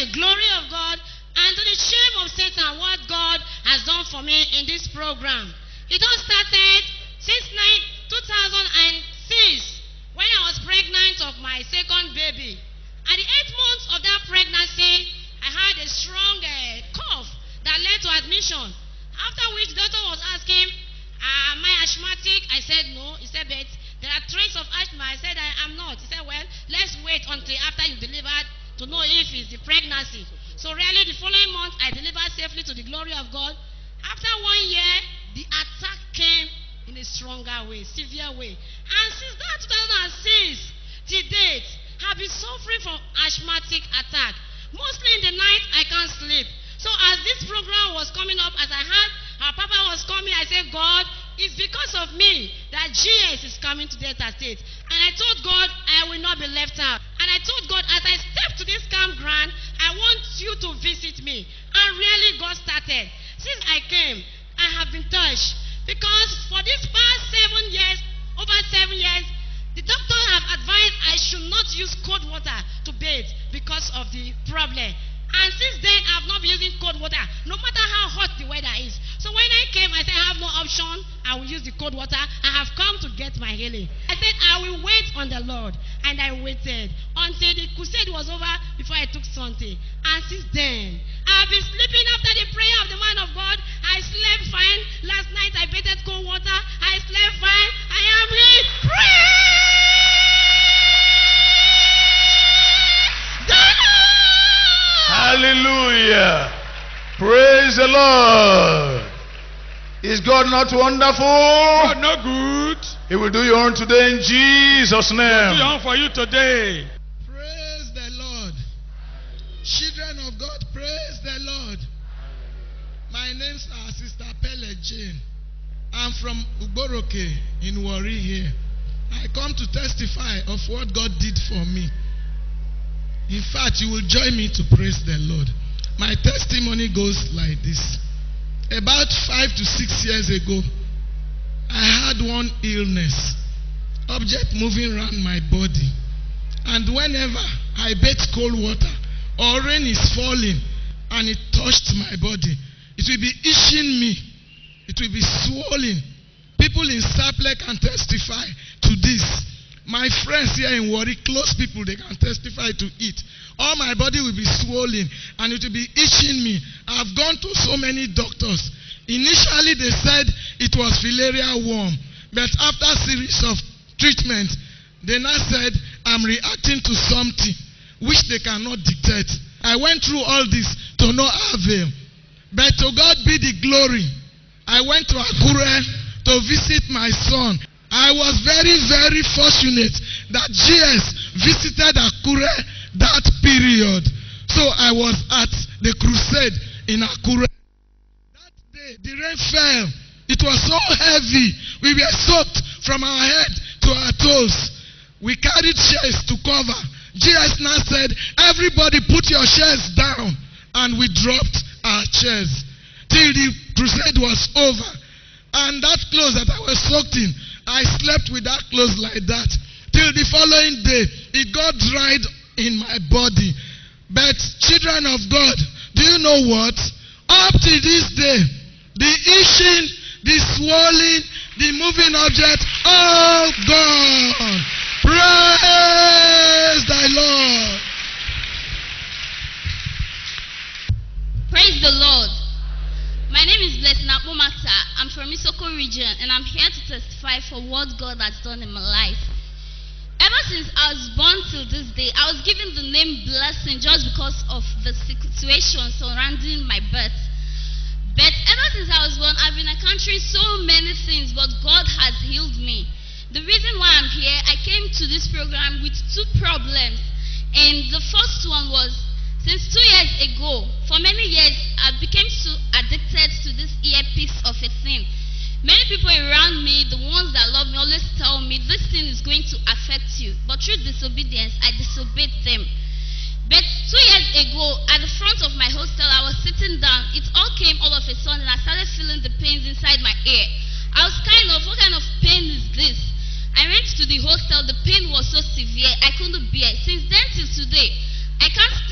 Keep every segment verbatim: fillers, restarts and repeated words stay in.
the glory of God and to the shame of Satan what God has done for me in this program. It all started since two thousand six when I was pregnant of my second baby. At the eighth month of that pregnancy, I had a strong uh, cough that led to admission. After which the doctor was asking, uh, am I asthmatic? I said no. He said, but there are traits of asthma. I said, I am not. He said, well, let's wait until after you delivered to know if it's the pregnancy. So really the following month, I delivered safely to the glory of God. After one year, the attack came in a stronger way, severe way. And since that two thousand six till date, I've been suffering from asthmatic attack. Mostly in the night, I can't sleep. So as this program was coming up, as I heard our Papa was coming, I said, God, it's because of me that G S is coming to Delta State. And I told God, I will not be left out. And I told God, as I step to this campground, I want you to visit me. And really God started. Since I came, I have been touched. Because for these past seven years, over seven years, the doctor have advised I should not use cold water to bathe because of the problem. And since then, I have not been using cold water, no matter how hot the weather is. So when I came, I said, I have no option. I will use the cold water. I have come to get my healing. I said, I will wait on the Lord. And I waited until the crusade was over before I took something. And since then, I've been sleeping after the prayer of the man of God. I slept fine. Last night, I bathed cold water. I slept fine. I am healed. Praise the Lord! Hallelujah. Praise the Lord. Is God not wonderful? God not good. He will do your own today in Jesus' name. Do your own for you today. Praise the Lord. Children of God, praise the Lord. My name's uh, Sister Pele Jane. I'm from Uboroke in Warri here. I come to testify of what God did for me. In fact, you will join me to praise the Lord. My testimony goes like this. About five to six years ago, I had one illness, object moving around my body. And whenever I bathe cold water or rain is falling and it touched my body, it will be itching me. It will be swollen. People in Saple can testify to this. My friends here in Warri, close people, they can testify to it. All my body will be swollen and it will be itching me. I've gone to so many doctors. Initially, they said it was filaria worm. But after a series of treatments, they now said I'm reacting to something which they cannot dictate. I went through all this to no avail. But to God be the glory. I went to Akure to visit my son. I was very, very fortunate that G S visited Akure that period. So I was at the crusade in Akure. That day, the rain fell. It was so heavy. We were soaked from our head to our toes. We carried chairs to cover. G S now said, everybody put your chairs down. And we dropped our chairs till the crusade was over. And that clothes that I was soaked in, I slept with that clothes like that. Till the following day, it got dried in my body. But children of God, do you know what? Up to this day, the itching, the swelling, the moving object, all gone. Praise thy Lord. Praise the Lord. My name is Blessing Apomata. I'm from Isoko region and I'm here to testify for what God has done in my life. Ever since I was born till this day, I was given the name Blessing just because of the situation surrounding my birth. But ever since I was born, I've been encountering so many things, but God has healed me. The reason why I'm here, I came to this program with two problems. And the first one was, since two years ago, for many years, I became so addicted to this earpiece of a thing. Many people around me, the ones that love me, always tell me this thing is going to affect you. But through disobedience, I disobeyed them. But two years ago, at the front of my hostel, I was sitting down. It all came all of a sudden, and I started feeling the pains inside my ear. I was kind of, what kind of pain is this? I went to the hostel. The pain was so severe, I couldn't bear. Since then till today, I can't stand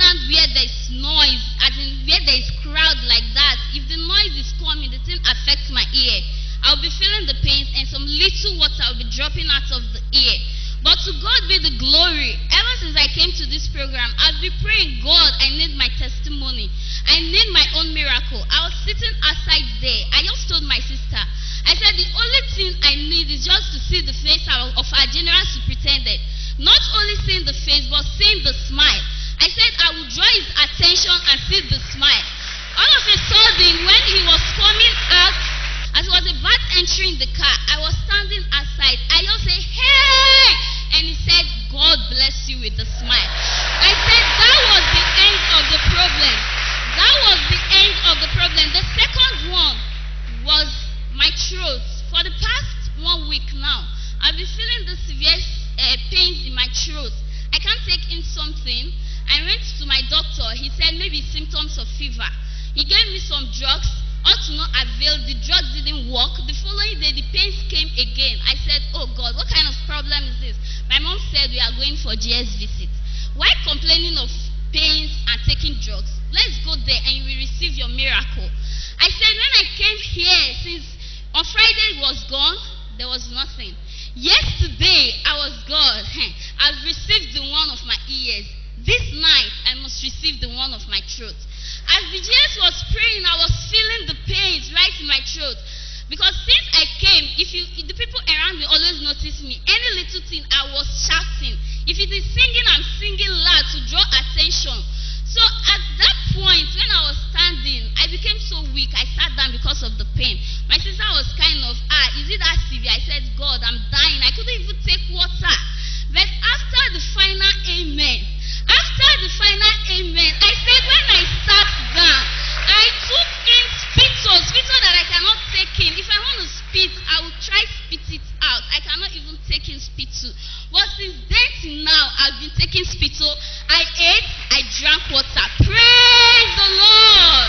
stand where there's noise, as in where there is crowd like that. If the noise is coming, the thing affects my ear. I'll be feeling the pains and some little water will be dropping out of the ear. But to God be the glory. Ever since I came to this program, I've been praying, God, I need my testimony. I need my own miracle. I was sitting outside there. I just told my sister, I said, the only thing I need is just to see the face of our general superintendent. Not only seeing the face, but seeing the smile. I said I would draw his attention and see the smile. All of a sudden, when he was coming out, as he was about entering the car, I was standing outside. I just said, hey! And he said, God bless you with a smile. I said, that was the end of the problem. That was the end of the problem. The second one was my throat. For the past one week now, I've been feeling the severe uh, pains in my throat. I can't take in something. I went to my doctor. He said maybe symptoms of fever. He gave me some drugs. All to no avail. The drugs didn't work. The following day, the pains came again. I said, oh God, what kind of problem is this? My mom said we are going for G S visit. Why complaining of pains and taking drugs? Let's go there and you will receive your miracle. I said when I came here, since on Friday was gone, there was nothing. Yesterday, I was God. I've received the one of my ears. This night, I must receive the one of my throat. As the G S was praying, I was feeling the pains right in my throat. Because since I came, if you, if the people around me always notice me. Any little thing, I was shouting. If it is singing, I'm singing loud to draw attention. So at that point, when I was standing, I became so weak. I sat down because of the pain. My sister was kind of, ah, is it that severe? I said, God, I'm dying. I couldn't even take water. But after the final amen, after the final amen, I said when I sat down, I took in spittle, spittle that I cannot take in. If I want to spit, I will try spit it out. I cannot even take in spittle. But since then till now, I've been taking spittle. I ate, I drank water. Praise the Lord.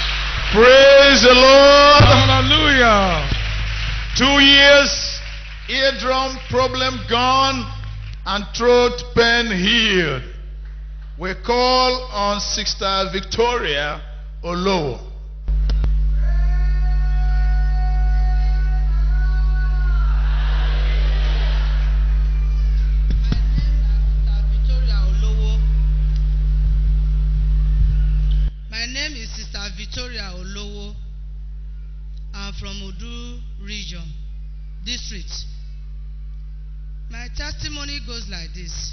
Praise the Lord. Hallelujah. Two years, eardrum problem gone, and throat pain healed. We call on Sister Victoria Olowo. My name is Sister Victoria Olowo. I'm from Odu region, district. My testimony goes like this.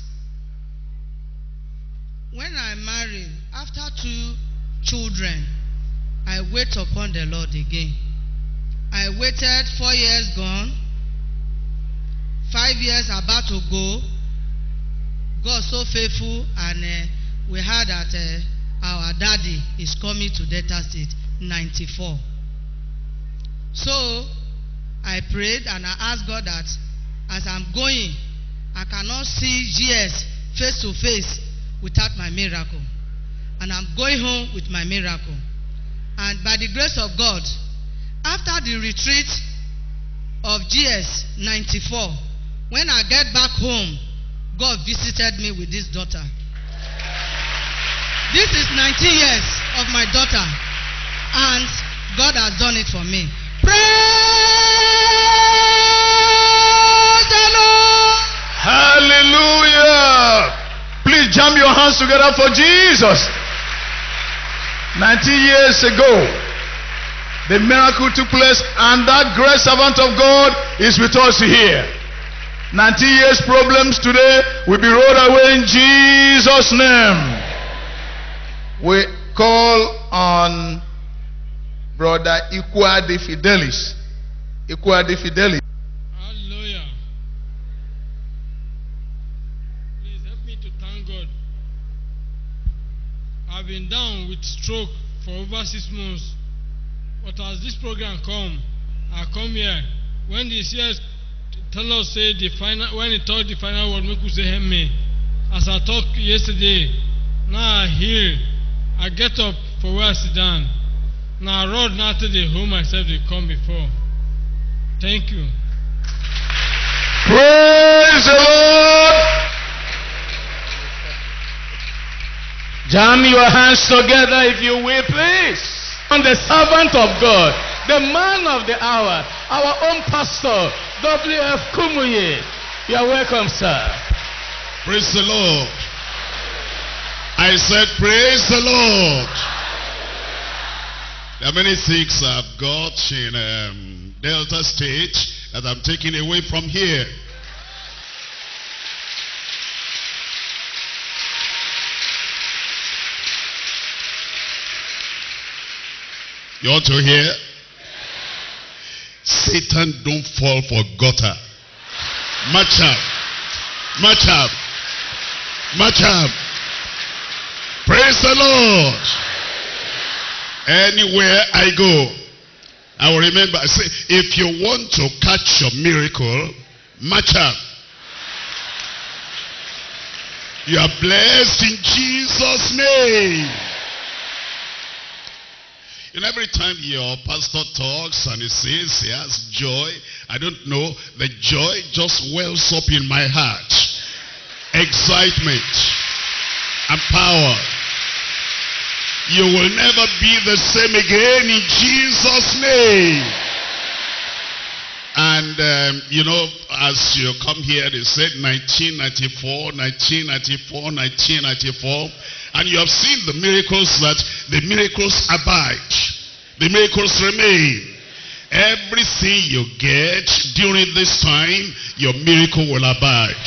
When I married, after two children, I wait upon the Lord again. I waited four years gone, five years about to go. God so faithful, and uh, we heard that uh, our daddy is coming to Delta State, ninety-four. So I prayed and I asked God that as I'm going, I cannot see G S face to face without my miracle. And I'm going home with my miracle. And by the grace of God, after the retreat of G S ninety-four, when I get back home, God visited me with this daughter. This is nineteen years of my daughter, and God has done it for me. Praise the Lord. Hallelujah. Please jam your hands together for Jesus. nineteen years ago, the miracle took place, and that great servant of God is with us here. nineteen years problems today will be rolled away in Jesus' name. We call on Brother Ikwade Fidelis. Ikwade Fidelis. Hallelujah. Please help me to thank God. I've been down with stroke for over six months. But as this program come, I come here. When the C S tell us say the final, when he talk the final word, make we say help me. As I talked yesterday, now I hear, I get up for where I sit down. Now I run now to the home myself they come before. Thank you. Praise the Lord. Jam your hands together if you will, please. And the servant of God, the man of the hour, our own pastor, W F Kumuyi. You are welcome, sir. Praise the Lord. I said, praise the Lord. There are many things I've got in um, Delta State that I'm taking away from here. You ought to hear? Satan don't fall for gutter. March up. March up. March up. Praise the Lord. Anywhere I go, I will remember. I say, if you want to catch your miracle, march up. You are blessed in Jesus' name. And every time your pastor talks and he says he has joy, I don't know, the joy just wells up in my heart. Excitement and power. You will never be the same again in Jesus' name. And, um, you know, as you come here, they said nineteen ninety-four, nineteen ninety-four, nineteen ninety-four. And you have seen the miracles that the miracles abide. The miracles remain. Everything you get during this time, your miracle will abide.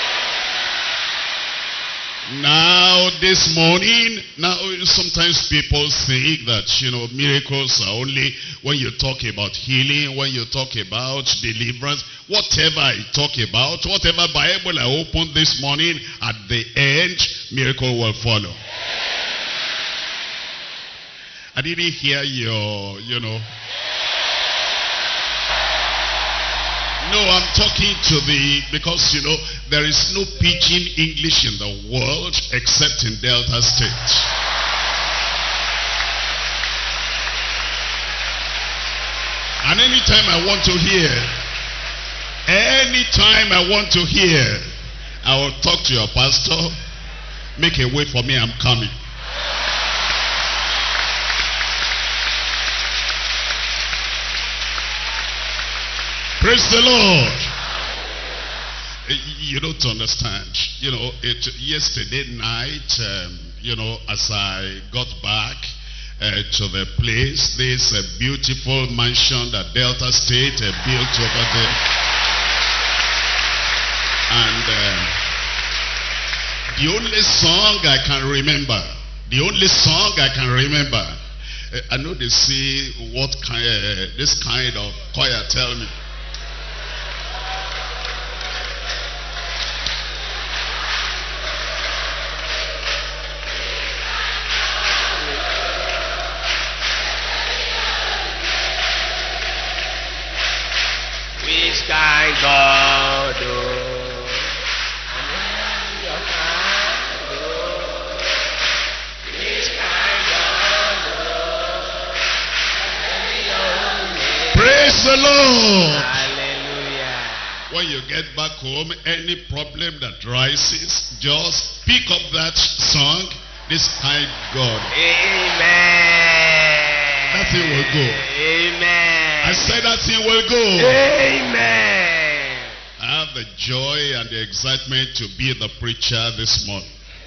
Now, this morning, now sometimes people think that, you know, miracles are only when you talk about healing, when you talk about deliverance, whatever I talk about, whatever Bible I open this morning, at the end, miracle will follow. I didn't hear your, you know. No, I'm talking to the, because, you know, there is no pidgin English in the world except in Delta State. And anytime I want to hear, anytime I want to hear, I will talk to your pastor, make a way for me, I'm coming. Praise the Lord. You don't understand. You know, it, yesterday night, um, you know, as I got back uh, to the place, there's a beautiful mansion that Delta State uh, built over there. And uh, the only song I can remember, the only song I can remember, uh, I know they say what kind, uh, this kind of choir tell me. Kind God, oh. Praise the Lord. Hallelujah. When you get back home, any problem that rises, just pick up that song, this kind God. Amen. That thing will go. Amen. I said that thing will go. Amen. I have the joy and the excitement to be the preacher this morning.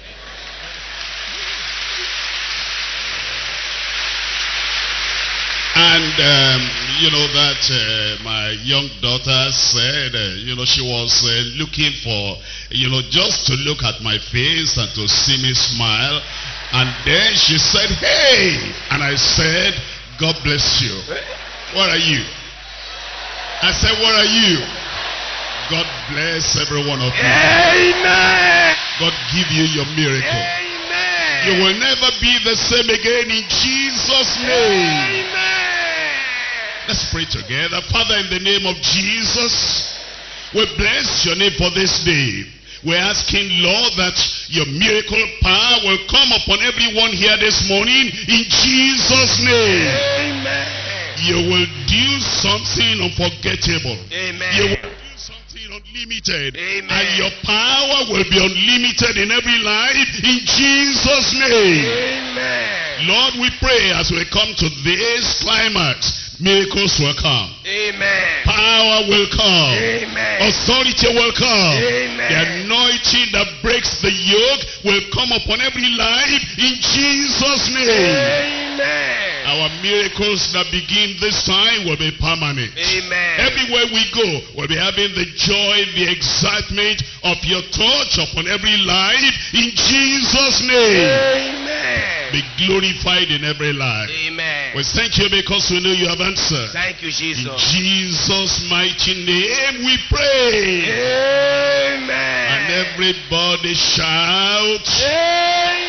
And, um, you know, that uh, my young daughter said, uh, you know, she was uh, looking for, you know, just to look at my face and to see me smile. And then she said, hey! And I said, God bless you. Where are you? I said, where are you? God bless every one of you. Amen. God give you your miracle. Amen. You will never be the same again in Jesus' name. Amen. Let's pray together. Father, in the name of Jesus, we bless your name for this day. We're asking, Lord, that your miracle power will come upon everyone here this morning in Jesus' name. Amen. You will do something unforgettable. Amen. You will do something unlimited. unlimited. Amen. And your power will be unlimited in every life in Jesus' name. Amen. Lord, we pray as we come to this climax, miracles will come. Amen. Power will come. Amen. Authority will come. Amen. The anointing that breaks the yoke will come upon every life in Jesus' name. Amen. Our miracles that begin this time will be permanent. Amen. Everywhere we go, we'll be having the joy, the excitement of your touch upon every life in Jesus' name. Amen. Be glorified in every life. Amen. We thank you because we know you have answered. Thank you, Jesus. In Jesus' mighty name we pray. Amen. And everybody shout. Amen.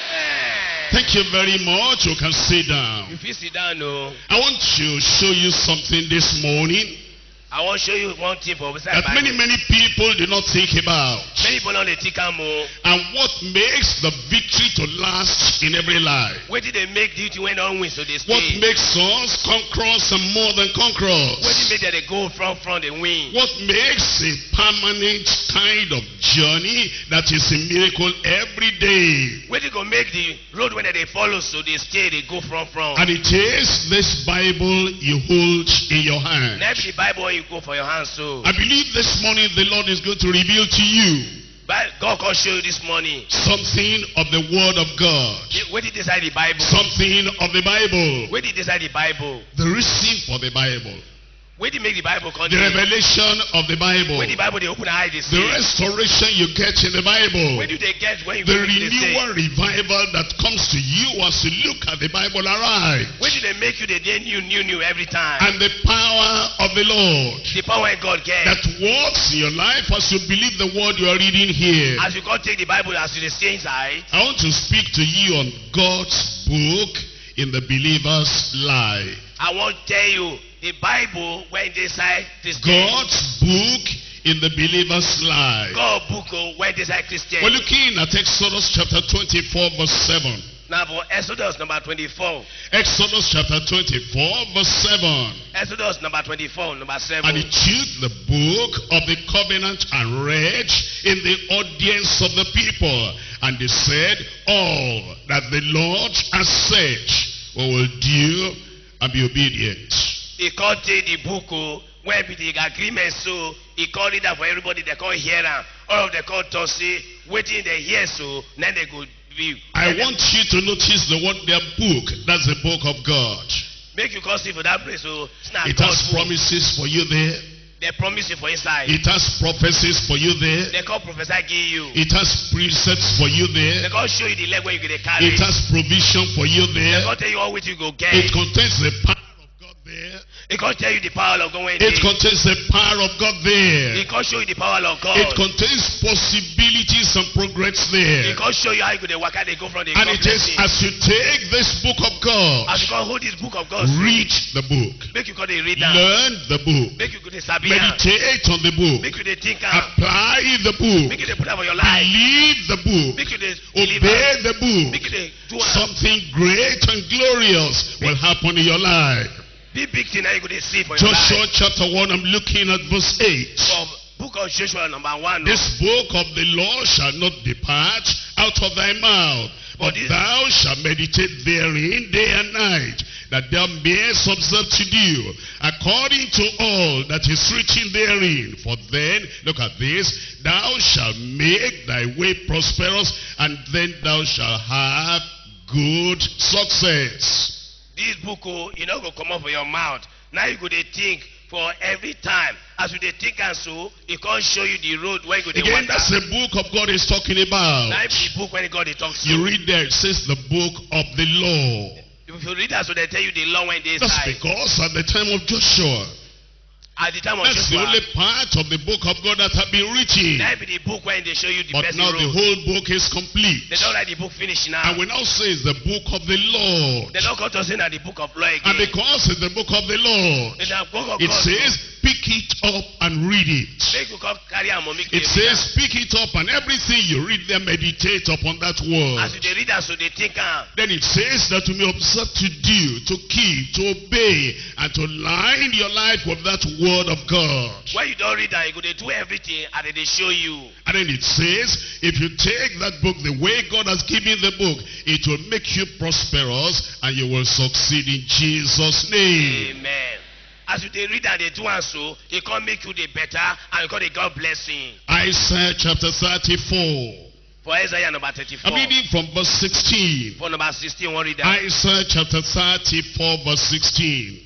Thank you very much. You can sit down. If you sit down, no. I want to show you something this morning I want to show you one thing for beside that many, many people do not think about. Many people on the tikamo. And what makes the victory to last in every life? What did they make duty when on win so they stay? What makes us conquerors and more than conquerors? What did make that they go front front and win? What makes a permanent kind of journey that is a miracle every day? What did go make the road when they follow so they stay, they go front front? And it is this Bible you hold in your hand. Now the Bible you go for your hands so. I believe this morning the Lord is going to reveal to you But God can show you this morning something of the Word of God. What did they say the Bible? Something of the Bible. What did they say the Bible? The reason for the Bible. What did make the Bible The contain? revelation of the Bible. When the Bible they open the eyes they see. The restoration you get in the Bible. When do they get when you The go to the say? renewal revival that comes to you as you look at the Bible arrive. When do they make you the day new new new every time? And the power of the Lord The power God gets. that works in your life as you believe the word you are reading here. As you go take the Bible as you they stay inside. I want to speak to you on God's book in the believer's life. I want to tell you the Bible when they say Christian. God's book in the believer's life. God book oh, when they say Christian. We're looking at Exodus chapter twenty-four verse seven. Now for Exodus number twenty-four. Exodus chapter twenty-four verse seven. Exodus number twenty-four, number seven. And he took the book of the covenant and read in the audience of the people. And they said, all that the Lord has said, we will do and be obedient. He can't take the book oh, when the agreement so he called it out for everybody they can't hear am. All of the court to say waiting they hear so then they go view. I want you to notice the word their book. That's the book of God. Make you come see for that place so snap It has promises for you there. They promise you for inside. It has prophecies for you there. They can't prophesy give you. It has precepts for you there. They can't show you the leg where you get the carry. It has provision for you They there. can't tell you all what you go get. It contains the power of God there. It can't tell you the power of God when It contains the power of God there. It can't show you the power of God. It contains possibilities and progress It there. can't show you how you go the work they go from the And it is blessing. as you take this book of God, As you can hold this book of God, read the book, make you go the read down. learn the book, Make you go the sabi am. meditate on the book, Make you the think am. apply the book, Make you the put am for your life. believe the book, Make you the believe obey am. the book. Make you the do am. Something great and glorious will happen in your life. Big big thing that you go to see for your Joshua life. chapter one, I'm looking at verse eight. For book of Joshua number one. no. This book of the law shall not depart out of thy mouth, but But this- thou shalt meditate therein day and night, that thou mayest observe to do according to all that is written therein. For then, look at this, thou shalt make thy way prosperous, and then thou shalt have good success. This book oh, you know go come up for your mouth. Now you go to think for every time. As you dey think and so, it can't show you the road where you go to Again, that's the book of God is talking Now about. the book when God they talk to You read there, it says the book of the law. If you read that so they tell you the law when they That's side. because at the time of Joshua, At the time of that's the Joshua, only part of the book of God that have been written. that be the book when they show you the But best now road. the whole book is complete. They don't write the book finish now. And we now say it's the book of the Lord. They don't come to say that the book of law And again. because it's the book of the Lord, In the book of it God, says pick it up and read it. Make you come carry am or make you It dey read am. says, pick it up and everything you read there, meditate upon that As word. you dey read am, so dey think am. Then it says that you may observe to do, to keep, to obey, and to line your life with that word of God. When you don read am, you go dey do everything and they dey show you. And then it says, if you take that book the way God has given the book, it will make you prosperous and you will succeed in Jesus' name. Amen. As you dey read and dey do am so, e come make you dey better and you come dey God blessing. Isaiah chapter thirty-four. For Isaiah number thirty-four. I'm reading from verse sixteen. For number sixteen, one read am. Isaiah chapter thirty-four, verse sixteen.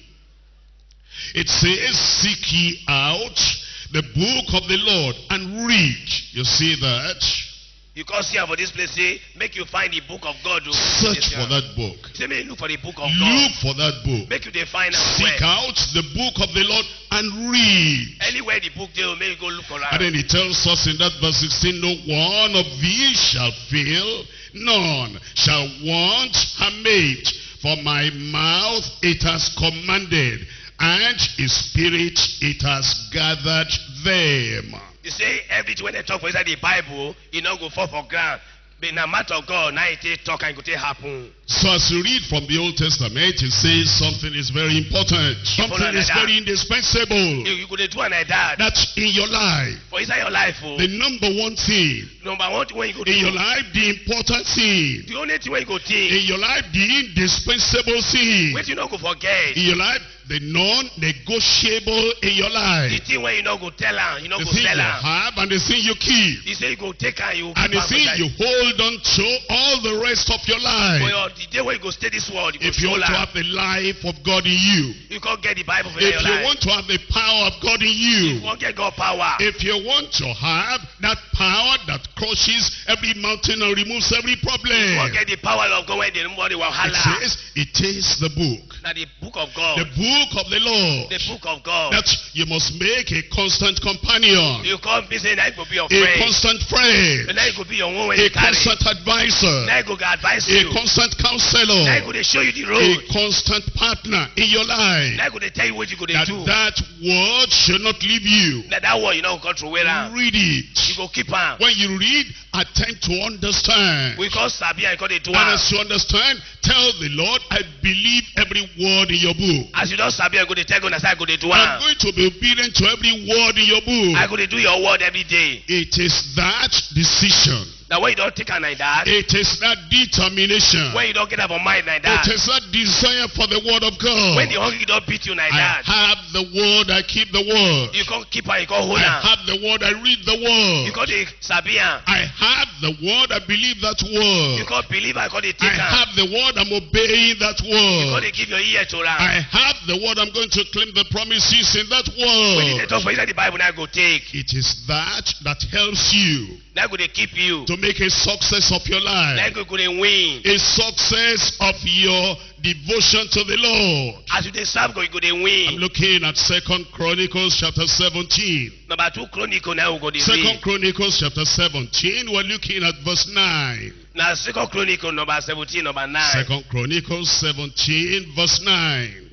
It says, seek ye out the book of the Lord and read. You see that? You come see am for this place, say, make you find the book of God. o. Search for that book. Say, make you look for the book of Look God. for that book. Make you dey find am Seek well. out the book of the Lord and read. Anywhere the book dey, o, make you go look for And am. then he tells us in that verse sixteen, no one of these shall fail, none shall want a mate. For my mouth it has commanded, and his spirit it has gathered them. You say everything when they talk for inside the Bible, e no go fall for ground. But na matter of God, now it take talk and it go take happen. So as you read from the Old Testament, it says something is very important. Something like is that. very indispensable. You, you go dey do am like that. That's in your life. For inside your life, oh, The number one thing number one thing when you go in do, your life, the important thing. the only thing when you go think, In your life, the indispensable thing. wetin you no go forget, In your life, the non-negotiable in your life. the thing when you no go tell am, you no The go thing you sell am. have and the thing you keep. You say you go take am, you And keep the am thing inside. you hold on to all the rest of your For life. your, the day when you go stay this world, you go If you soul want to am. have the life of God in you. You can't get the Bible for If your you life. want to have the power of God in You you. won't get God power. If you want to have that power that crushes every mountain and removes every You won't problem. get the power of God when the nobody will It holler. says, it is the book. Now the book of God. The book of the Lord. The book of God. That you must make a constant companion. You come be saying that it could be your A friend. constant friend. And now it could be your own when A you carry. constant advisor. Now it could advise A you. constant Now it counselor. could they show you the A road. constant partner in your life. Now it could they tell you what you could That do. that word should not leave you. Now that word you know control where am. Read it. You go keep am. When you read, attempt to understand. We call Sabi and call the do And am. as you understand, tell the Lord, I believe every word in your book. As you don't Sabi, I go to tell God, I go to do I'm am. going to be obedient to every word in your I book. go to do your word every day. It is that decision. Now when you don't take am like that, It is that determination. when you don't get up on mind like that, It is that desire for the word of God. when the hungry don't beat you like I that, have the word, I keep the word. you can't keep am, you can't hold I am. have the word, I read the You word. can't dey Sabi am. I have the word, I believe that You word. can't believe I can't dey I take am. have the word, I'm obeying that You can't word. dey give your ear to am. I have the word, I'm going to claim the promises in that When you dey word. talk for inside the Bible, now go take. It is that that helps you Now go dey keep you. to make a success of your Now life. go go dey win. A success of your devotion to the Lord. As you dey serve God, you go dey I'm win. looking at Second Chronicles chapter seventeen. Number two Chronicle now we go dey Second read. Chronicles chapter seventeen, we're looking at verse nine. Now Second Chronicle number seventeen, number nine. Second Chronicles seventeen, verse nine.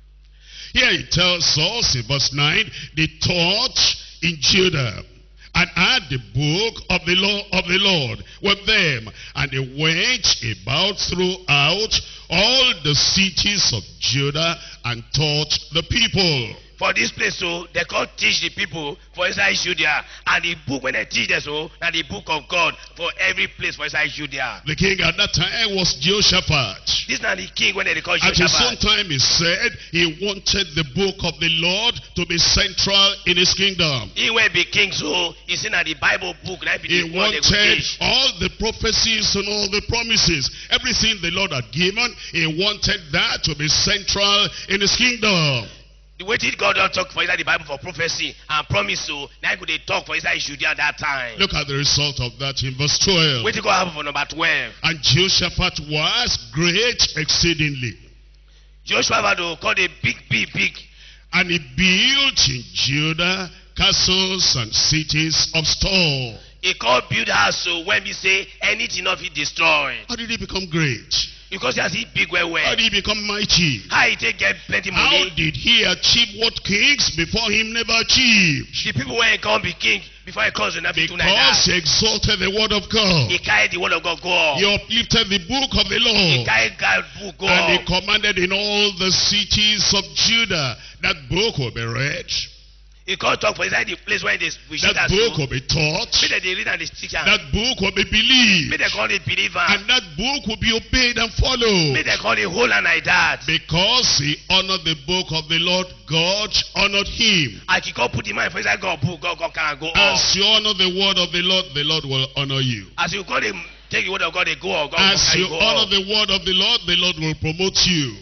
Here it tells us in verse nine, they taught in Judah and had the book of the law of the Lord with them, and they went about throughout all the cities of Judah and taught the people. For this place, so they can't teach the people for inside Judea. And the book when they teach them, so and the book of God for every place for inside Judea. The king at that time was Jehoshaphat. This is not the king when they call At his own Jehoshaphat. time, he said he wanted the book of the Lord to be central in his kingdom. He will be king, so he said that the Bible book, that be He the one they go wanted teach. all the prophecies and all the promises, everything the Lord had given, he wanted that to be central in his kingdom. The way did God don't talk for inside the Bible for prophecy and promise, so now could they talk for inside Judea at that time. Look at the result of that in verse twelve. What did God happen for number twelve? And Jehoshaphat was great exceedingly, Joshua had to call the big, big, big. and he built in Judah castles and cities of store. He called build house, so when we say anything of it destroyed. How did he become great? Because he has it big well well. How did he become mighty? How he take get plenty How money? did he achieve what kings before him never achieved? The people when he come be king before he comes to nothing to like Because that. he exalted the word of God. He carried the word of God go up. He uplifted the book of the He law. carried God's book go And he up. commanded in all the cities of Judah that book will be read. He can't talk for inside the place where they we shoot That us. book will be taught. Make them they read and they stick am. That book will be believed. Make them call it believe am. And that book will be obeyed and followed. Make them call it whole and like that. Because he honored the book of the Lord, God honored him. As you come put the mind for inside God book, God, God can go up. As you honor the word of the Lord, the Lord will honor you. As you call him, take the word of God, they go up. God, As God can you go honor up. the word of the Lord, the Lord will promote you.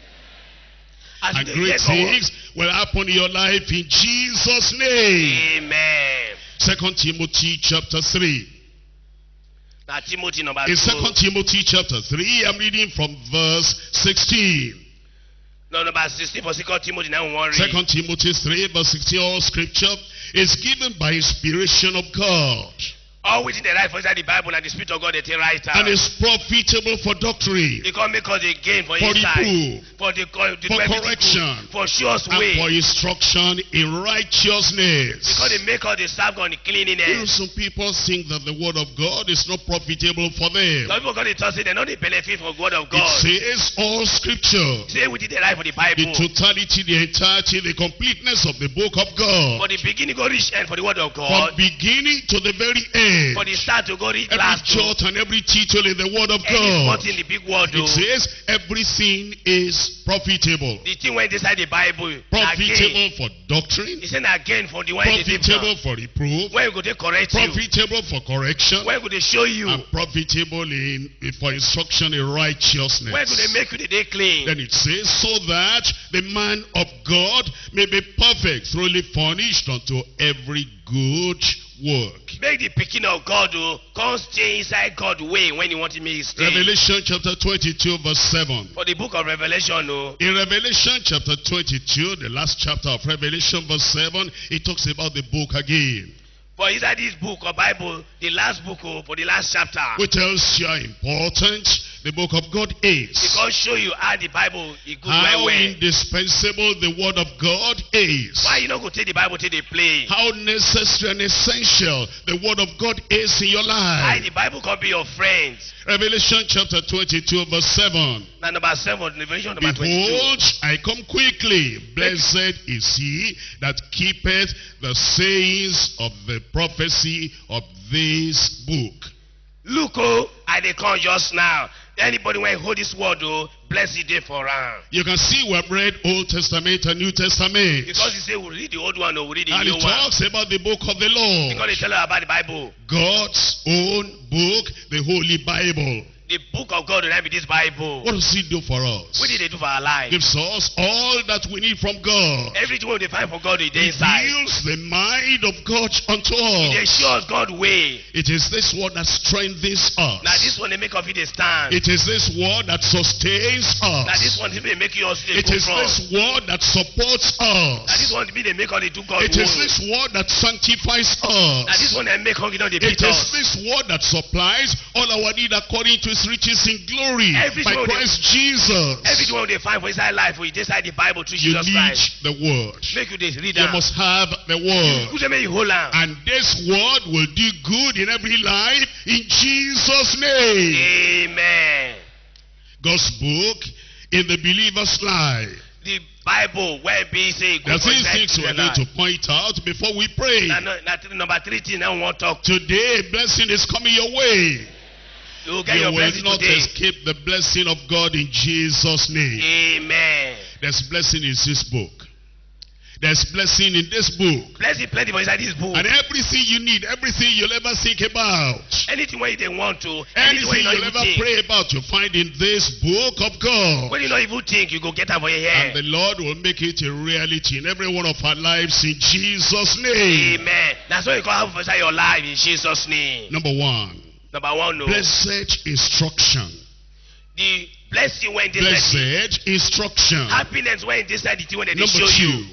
As And you great take God, things will happen in your life in Jesus' name. amen. Second Timothy chapter three. Now Timothy number In two. Second Timothy chapter three, I'm reading from verse sixteen. No, number sixteen for Second Timothy. Now we want read. Second Timothy three, verse sixteen. All scripture is given by inspiration of God. All within the right for inside the Bible and the Spirit of God, they take right And out. is profitable for doctrine, They can't make us a gain for for inside. reproof, For the, the for to everything correction, good, for sure and way. for instruction in righteousness. Because they make us the serve God in You know, cleanliness. some people think that the word of God is not profitable for them. Some people got the thought say they not the benefit from the word of It God. says all scripture, Say we did the right for the the Bible. totality, the entirety, the completeness of the book of God. For the beginning go reach end for the word of From God. beginning to the very end. For the start to go reach Every last. to jot and every tittle in the word of Any God. spot in the big word. It oh. says everything is profitable. The thing when inside the Bible. Again. Profitable for doctrine. He said again for the one they deep Profitable down. for reproof. Where go they correct you? Profitable for correction. Where go they show you? And profitable in, for instruction in righteousness. Where go they make you the day clean? Then it says, so that the man of God may be perfect, thoroughly furnished unto every good work. Make the picking of God oh, come stay inside God's way when you want to make it stay. Revelation chapter twenty-two verse seven. For the book of Revelation, oh, In Revelation chapter twenty-two, the last chapter of Revelation verse seven, it talks about the book again. for inside this book of Bible, the last book oh, for the last chapter, Which tells you how important the book of God is. because show you how the Bible is good How well well. indispensable the word of God is. Why you not go take the Bible take the play? How necessary and essential the word of God is in your Why life. the Bible can be your friend? Revelation chapter twenty-two verse seven. Now number seven, Revelation number twenty-two. Behold, I come quickly. Blessed is he that keepeth the sayings of the prophecy of this book. Look, oh, I dey come just now. Anybody when hold this word, oh, bless it day for am. You can see we have read Old Testament and New Testament. Because he say we read the old one, or we read the And new it one. talks about the book of the Lord. Because they tell us about the Bible. God's own book, the Holy Bible. The book of God will be this Bible. What does it do for us? What did they do for our life? Gives us all that we need from God. Everything we find for God is there inside. Reveals the mind of God unto They us. show us God's way. It is this word that strengthens Now us. this one they make of it a stand. It is this word that sustains Now this us. one they make you also It go is from. this word that supports Now this us. one be they make all the do God It is will. this word that sanctifies Now this us. one they make hungry, don't they It beat is us. this word that supplies all our need according to his riches in glory Every by single day- Christ Jesus. Everything they find for inside life, we inside the Bible through You Jesus need Christ. the word. Make you this read You that. must have the word. Who say make you hold on? And this word will do good in every life in Jesus' name. Amen. God's book in the believer's life. The Bible where it be say There go are for three inside things we are the going life. to point out before we pray. Now, no- now, number three thing I want to talk to. Today, a blessing is coming your way. You will get You your will blessing not today. escape the blessing of God in Jesus' name. Amen. There's blessing in this book. There's blessing in this book. Blessing plenty for inside this book. And everything you need, everything you'll ever think about, Anything where you they want to, anything where anything you not you'll even ever think. pray about, you find in this book of God. When you not even think, you go get up for your And hair. the Lord will make it a reality in every one of our lives in Jesus' name. Amen. That's why you can have for inside your life in Jesus' name. Number one, Number one, no. blessed instruction. The blessing when they said Blessed instruction. happiness when they said the thing when they Number show two, you.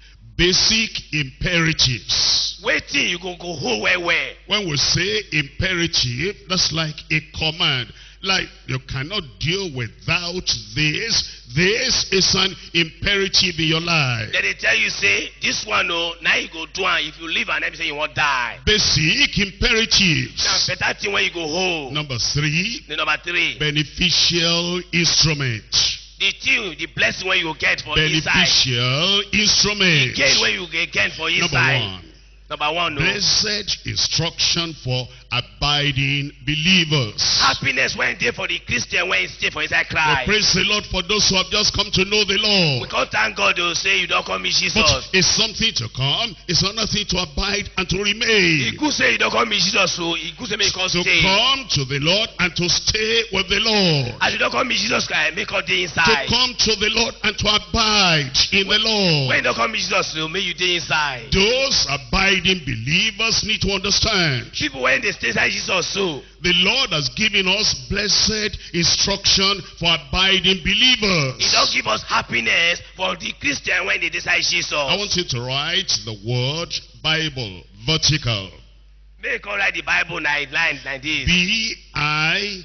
basic imperatives. Waiting, you go go hold where where. When we say imperative, that's like a command. Like, you cannot deal without this. This is an imperative in your life. Then they tell you, say, this one, oh, now you go do it. If you leave and everything, you won't die. Basic imperatives. Now, better thing when you go home. Number three, The number three, beneficial instrument. the thing, the blessing when you go get for inside. Beneficial instrument. Gain when you get gain for Number inside. one, Number one, no. blessed instruction for abiding believers. Happiness when there for the Christian when he stay for inside Well, Christ. praise the Lord for those who have just come to know the We Lord. can't thank God to say you don't come meet Jesus. But it's something to come. It's another thing to abide and to He remain. could say you don't come meet Jesus, so he could say make us To stay. come to the Lord and to stay with the Lord. As you don't come meet Jesus Christ, make us To stay inside. come to the Lord and to abide in the When you Lord. don't come meet Jesus, so make you stay inside. Those abiding believers need to understand. People when they stay inside Jesus, so The Lord has given us blessed instruction for abiding believers. he don't give us happiness for the Christian when they decide Jesus. I want you to write the word Bible vertical. Make us write the Bible nine line like this. B I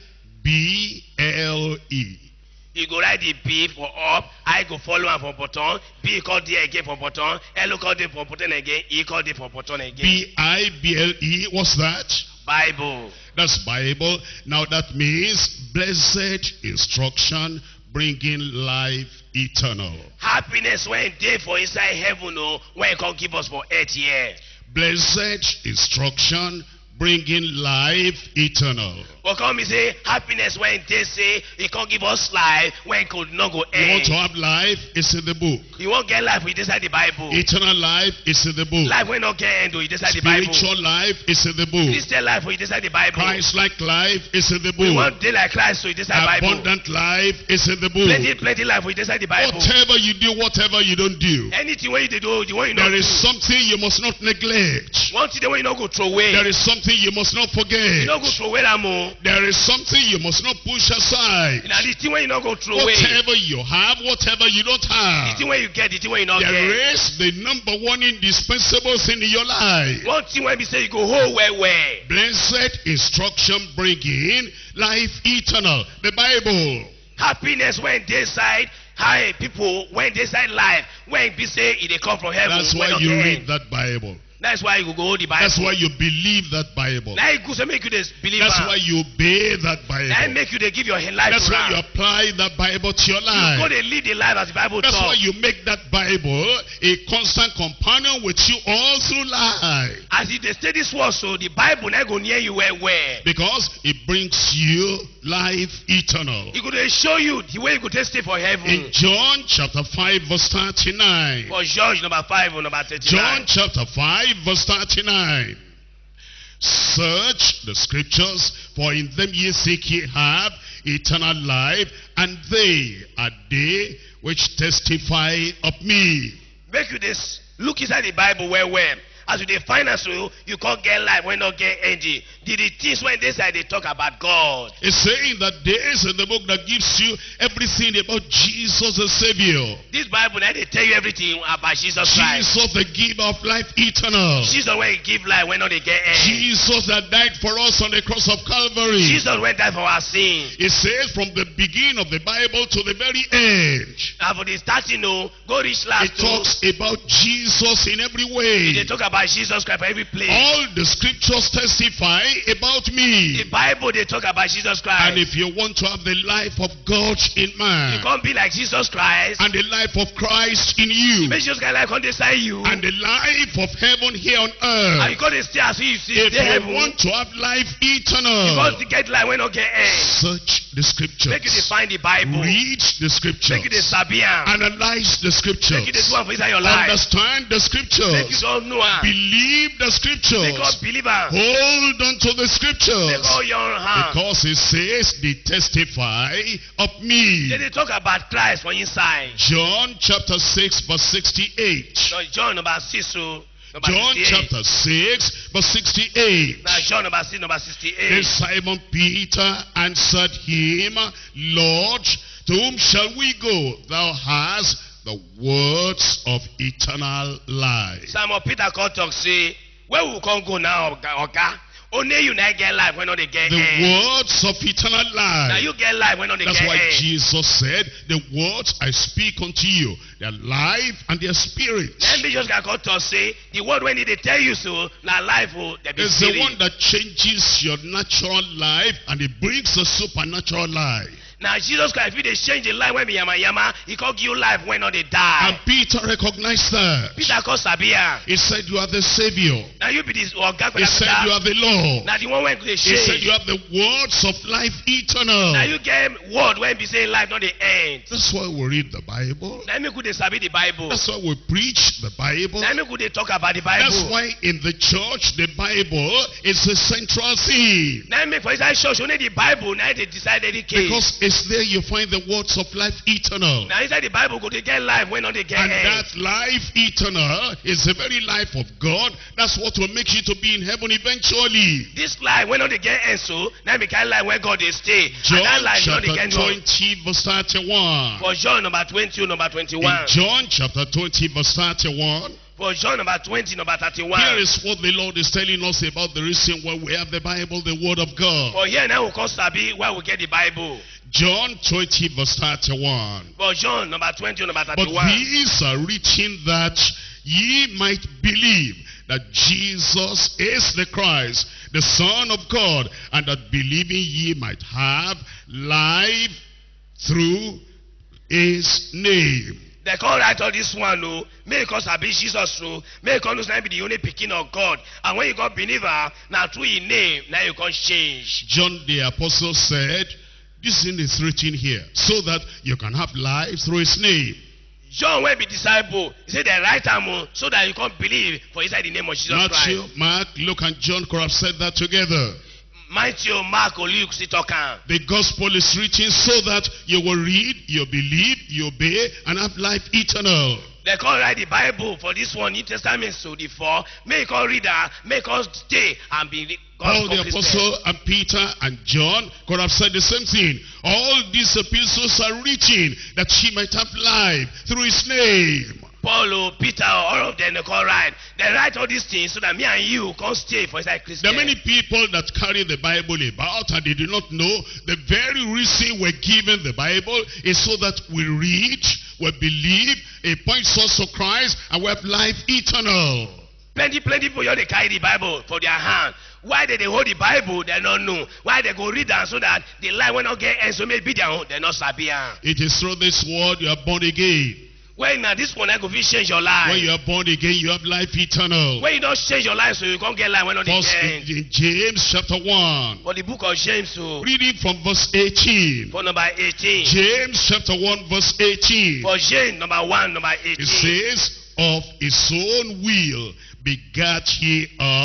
B L E. You go write the B for up, I go follow am for button, B call D again for button, L call D for button again, E call D for button again. B I B L E. What's that? Bible. That's Bible. Now that means blessed instruction bringing life eternal. Happiness when they for inside heaven, no, when he come give us for earth here. Blessed instruction bringing life eternal. But come he say happiness when they say he can't give us life when it could not go You want to end. have life? It's in the book. You won't get life with inside the Bible. Eternal life is in the book. Life when not get end with inside the Bible. Spiritual life is in the book. Christian life with inside the Bible. Christ-like life is in the We book. want day like Christ with inside the Bible. Abundant life is in the book. Plenty, plenty life with inside the Bible. Whatever you do, whatever you don't do, Anything when you dey do, the one you not there is do. something you must not neglect. One thing the one you not go throw away. There is something you must not You forget. not go throw away that more. There is something you must not push aside. Now the thing when you not go throw away. Whatever you have, whatever you don't The have, thing when you get, the thing when you not there get. is the number one indispensable thing in your life. One thing when we say you go hold well well. Blessed instruction bringing life eternal. The Bible. Happiness when they side, high people when they side life, when we say it they come from heaven. That's when why not you get read end. that Bible. That's why you go hold the Bible. That's why you believe that Bible. Now you go say make you this believe. That's why you obey that Now Bible. make you they give your life That's to why you am. apply that Bible to your You go life. they lead the life as the Bible That's why talk. you make that Bible a constant companion with you all through life. As you they say this word, so the Bible now go near you well well. Because it brings you life eternal. It go they show you the way you go take stay for heaven. In John chapter five verse thirty-nine. For George number five or number John thirty-nine. chapter five verse thirty-nine. Search the scriptures, for in them ye seek ye have eternal life, and they are they which testify of me. Make you this look inside the Bible well well. As you dey find us, so you can't get life when not get ending. The, the things when they say they talk about God. It's saying that there is in the book that gives you everything about Jesus the Savior. This Bible now they tell you everything about Jesus Christ. Jesus the giver of life eternal. Jesus when he give life when not they get end. Jesus that died for us on the cross of Calvary. Jesus when die for our sin. It says from the beginning of the Bible to the very end. And for the starting, no, go reach It last. talks about Jesus in every They way. talk about Jesus Christ for every place. All the scriptures testify about The me. Bible they talk about Jesus Christ. And if you want to have the life of God in You man, can't be like Jesus Christ. and the life of Christ in you, Make Jesus Christ like on the side you. and the life of heaven here on And earth, you got to stay as if you see if the you heaven. want to have life You eternal, got to get life when not get end. search the scriptures, Make you define the Bible. read the Make you the scriptures, Sabian. analyze the scriptures, Make you the one for inside your life. understand the Make you scriptures, don't know am. believe the Make God scriptures, believe am. hold on to the Make scriptures, all your hand. because it says they testify of Then me. they talk about Christ for inside. John chapter six verse sixty-eight. So John number six, so number John sixty-eight. chapter six verse sixty-eight. Now John number six, number Then sixty-eight. Simon Peter answered him, Lord, to whom shall we go? Thou hast the words of eternal life. Simon Peter come talk say, where we come go now, Oga? Oga? Only you now get life when not they get The end. words of eternal Now life. you get life when not they That's get why end. Jesus said, the words I speak unto you, they are life and they are spirit. Then Jesus can come to us say, the word when they tell you so, now life will they be It's the spirit. one that changes your natural life and it brings a supernatural life. Now Jesus Christ, if they change the life when be yama yama, he can give you life when not they And die. Peter recognized that. Peter called Sabia. He said, you are the Savior. Now you be this or God He said, you are the Lord. Now the one when they He said, change. you have the words of life eternal. Now you get word when be say life not the end. That's why we read the Bible. Now me could they sabi the Bible. That's why we preach the Bible. Now me could they talk about the That's Bible. why in the church, the Bible is the central theme. Now me for inside church only the Bible. Now they decided the case. Because it's there you find the words of life eternal. Now inside the Bible could they get life when not they get And end. that life eternal is the very life of God. That's what will make you to be in heaven eventually. This life when not they get end so now me can life where God they stay. John and that life not they chapter get no. twenty verse thirty-one. For John number twenty, number In twenty-one. John chapter twenty verse thirty-one. For John number twenty, number thirty-one. Here is what the Lord is telling us about the reason why we have the Bible, the Word of God. For here now we call Sabi where we get the Bible. John twenty verse thirty-one. For John number twenty, number But thirty-one. these are written that ye might believe that Jesus is the Christ, the Son of God, and that believing ye might have life through his name. They can't write all this one, no. Make us be Jesus, no. Make us not be the only picking of God. And when you got believer, now through his name, now you can change. John the Apostle said, this thing is written here, so that you can have life through his name. John will be disciple. He said the right time so that you can believe for inside the name of Jesus Matthew, Christ. Mark, Luke, and John could have said that together. Matthew, Mark, or Luke, sit talking. The gospel is written so that you will read, you believe, you obey, and have life eternal. They can't write the Bible for this one, New Testament, so the four. Make us read that, make us stay and be Paul God's the Apostle and Peter and John could have said the same thing. All these epistles are written that she might have life through his name. Paul, oh, Peter, all of them, they can't write. They write all these things so that me and you can stay for inside Christian. There are many people that carry the Bible about and they do not know the very reason we're given the Bible is so that we read, we believe, it points us to Christ, and we have life eternal. Plenty, plenty people, they carry the Bible for their hand. Why they, they hold the Bible, they don't know. Why they go read them so that the life will not get end, so maybe their own, they're not sabi. It is through this word you are born again. When now this one I go fit change your life. When you are born again, you have life eternal. When you don't change your life, so you can't get life when not the First end. in James chapter one. For the book of James, so Reading from verse eighteen. for number eighteen. James chapter one verse eighteen. For James number one, number It eighteen. says, of his own will begat he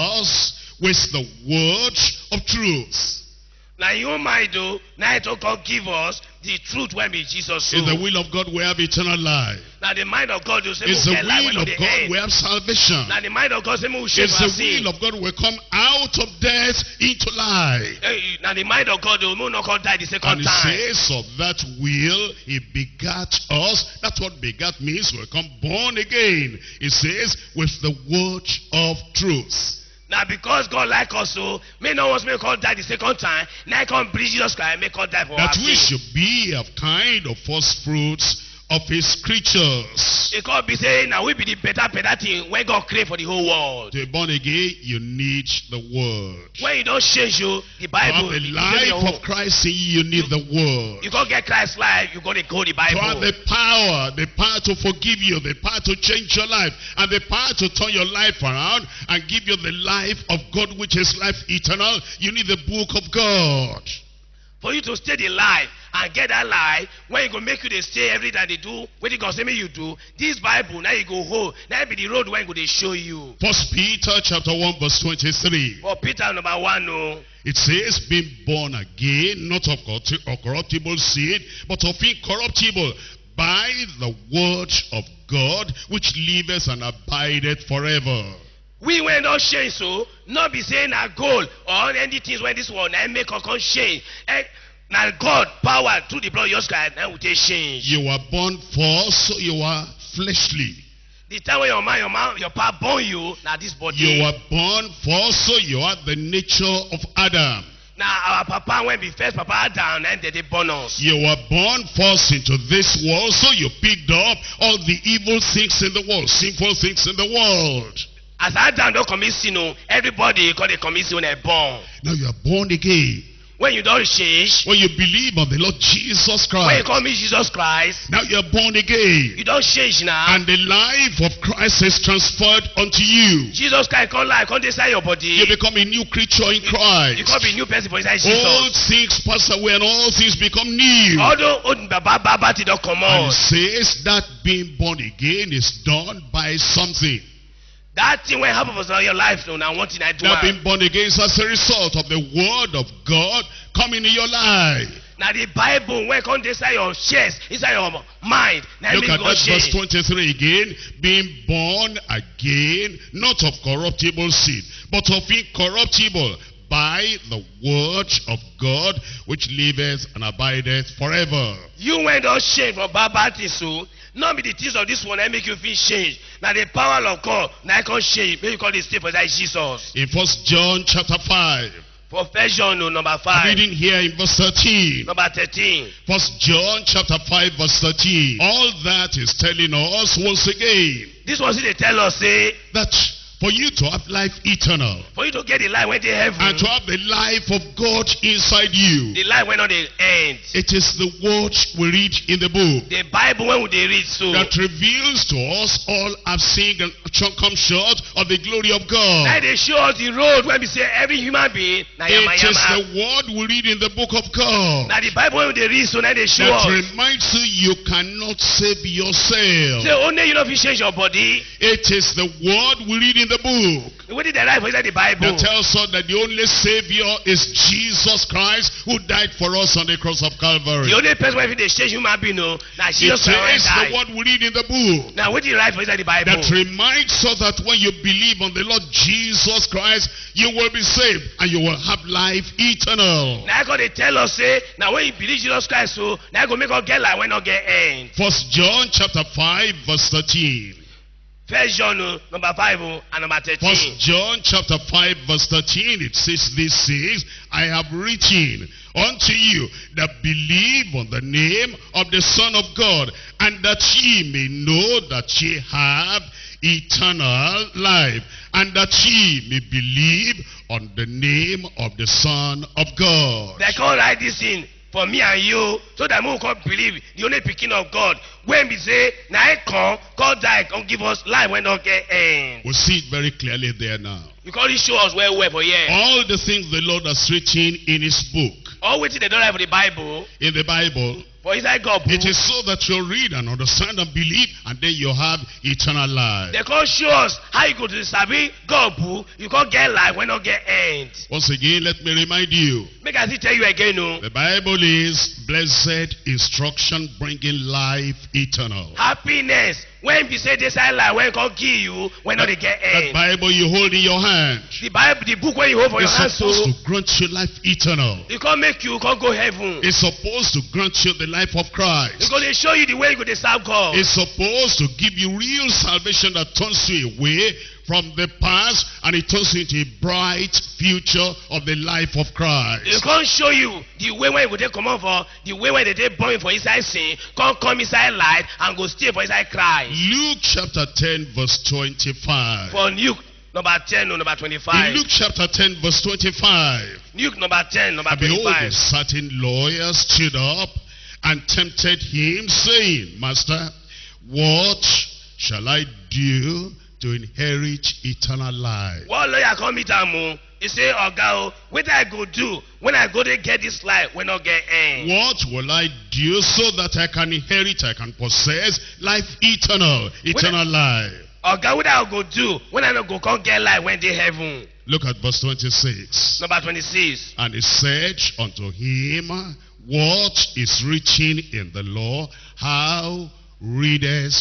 us with the word of truth. Now you might do, now it will give us the truth when be Jesus. So. In the will of God we have eternal life. Now the mind of God will say, It's "Who the get life when will not of the God end." we have salvation. Now the mind of God say, "Who shame It's our the sin?" will of God we come out of death into life. Eh, Now the mind of God will not call die the And second it time. says of that will he begat us. That's what begat means. We come born again. It says with the word of truth. Now because God like us so, may no one make us die the second time. Now I come bring Jesus Christ, make us die for our That we sin. should be of kind of first fruits of his creatures. It could be saying now we be the better better thing when God create for the whole world. To be born again, you need the word. When you don't change you, the To Bible. have the it is in life your of home. Christ in you, you need the word. You can't get Christ's life, you got to go the To have Bible. the power, the power to forgive you, the power to change your life, and the power to turn your life around and give you the life of God, which is life eternal, you need the book of God. For you to stay the life and get that life, when you go make you they stay every day they do, what you gonna say me you do, this Bible, now you go home, now be the road when go they show you. First Peter chapter one verse twenty-three. For Peter number one, no. It says, being born again, not of corrupti- of corruptible seed, but of incorruptible, by the word of God, which liveth and abideth forever. We when not change so, not be saying a goal or any things when this one and make us come change. And now God power through the blood of Jesus Christ, now we take change. You were born false, so you are fleshly. The time when your man, your man, your papa born you, now this body. You were born first, so you have the nature of Adam. Now our papa when be first papa Adam, and they, they born us. You were born first into this world, so you picked up all the evil things in the world, sinful things in the world. As Adam don't commit sin, everybody call they commit sin when they born. Now you are born again. When you don't change, When you believe on the Lord Jesus when you Christ, call me Jesus Christ, now you are born again. you don't change now. And the life of Christ is transferred unto you. Jesus Christ come life, come inside your body. You become a new creature in You Christ. come be new person for inside All Jesus. things pass away and all things become new. Although old baba baba ti don't come And out. it says that being born again is done by something. That thing when happen for your life now, now one thing I do. That am. being born again is as a result of the word of God coming in your life. Now the Bible when come inside your chest, inside your mind. Now Look make at God that verse change. twenty-three again. Being born again, not of corruptible seed, but of incorruptible, by the word of God, which liveth and abideth forever. You when don't change from baba things so. Not be the things of this one that make you feel change. Now the power of God, now I can change. Maybe you call this step for that Jesus. In First John chapter five, For first John no, number I'm five, reading here in verse thirteen. number thirteen. First John chapter five verse thirteen. All that is telling us once again This was it they tell us say that for you to have life eternal for you to get the life when they heaven, and to have the life of God inside you, the life when on the end. it is the word we read in the book The Bible when they read so that reveals to us all have sinned and come short of the glory of now God. they show us the road when we say every human being now It yama is the yama. word we read in the book of God Now the Bible when they read so now they show that us. reminds you you cannot save yourself. Say only you know if you change your body. It is the word we read in the book What did they write for inside the Bible? that tells us that the only Savior is Jesus Christ, who died for us on the cross of Calvary. The only person when they change human being no now It Jesus is Christ the died. word we read in the book Now what did he write for inside the Bible? that reminds us that when you believe on the Lord Jesus Christ, you will be saved and you will have life eternal. Now God they tell us say now when you believe Jesus Christ so now go make us get life when not get end. First John chapter five verse thirteen. First John uh, number five uh, and number First thirteen. John chapter five verse thirteen, it says this says, I have written unto you that believe on the name of the Son of God, and that ye may know that ye have eternal life, and that ye may believe on the name of the Son of God. They can't write this in for me and you so that we can believe the only picking of God. When we say now I come, God die, come give us life when not get end. We see it very clearly there now. You can only show us where we for yeah. All the things the Lord has written in his book, All waiting they don't have for the Bible. in the Bible, For inside God book. it is so that you'll read and understand and believe, and then you have eternal life. They can't show us how you go to the Sabi God book. You can't get life when not get end. Once again, let me remind you, Make I see tell you again no. the Bible is blessed instruction bringing life eternal. Happiness. When we say this I life, when God give you, when not they get That end. Bible you hold in your hand The Bible, the book when you hold for your is hand so supposed to grant you life eternal. it can't make you, can't go heaven. It's supposed to grant you the life of Christ. It's going to show you the way you go to serve God. It's supposed to give you real salvation that turns you away from the past and it turns you into a bright future of the life of It Christ. can't show you the way when you go take come out for, the way when they take born for inside sin, can't come inside light and go stay for inside Christ. Luke chapter ten verse twenty-five. For Luke number ten or number In twenty-five. Luke chapter ten verse twenty-five. Luke number ten, number And behold, a twenty-five. certain lawyer stood up and tempted him, saying, Master, what shall I do to inherit eternal life? One lawyer come meet am o. He say, Oga o, what I go do when I go to get this life when I get end? What will I do so that I can inherit, I can possess life eternal, eternal life? Oga, what I go do when I no go come get life when they heaven? Look at verse twenty-six. Number twenty-six. And he said unto him, what is written in the law? How readest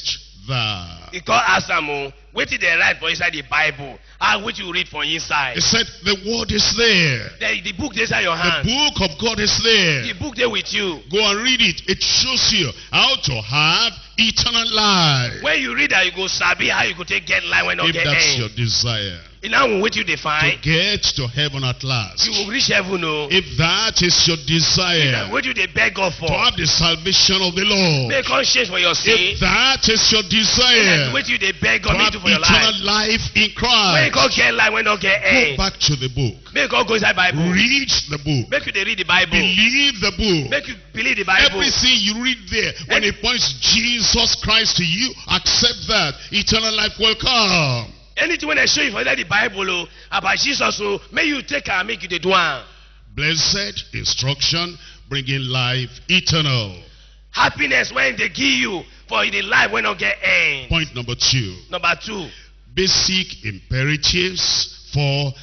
that? He called ask am o, wetin dey write for inside the Bible? And what you read for inside? He said, the word is there. The, the book dey inside your The hand. book of God is there. The book dey with you. Go and read it. It shows you how to have eternal life. When you read that, you go sabi how you go take get life when no If get that's end. your desire, You know what you to define? get to heaven at last. You will reach heaven o. If that is your desire, What you dey beg God for? to have the salvation of the Lord. Make conscience for your sin. If that is your desire, What you dey beg to God have make do for your eternal life? life in When Christ, God get life, when no get go end. back to the book. Make God go inside Bible. Read the book. Make you dey read the Bible. Believe the book. Make you believe the Bible. Everything you read there, when it points Jesus Christ to you, accept that. Eternal life will come. Anything when I show you for inside the Bible o, about Jesus o, make you take am make you dey do am. Blessed instruction, bringing life eternal. Happiness when they give you for the life when no get end. Point number two. Number two, Basic imperatives for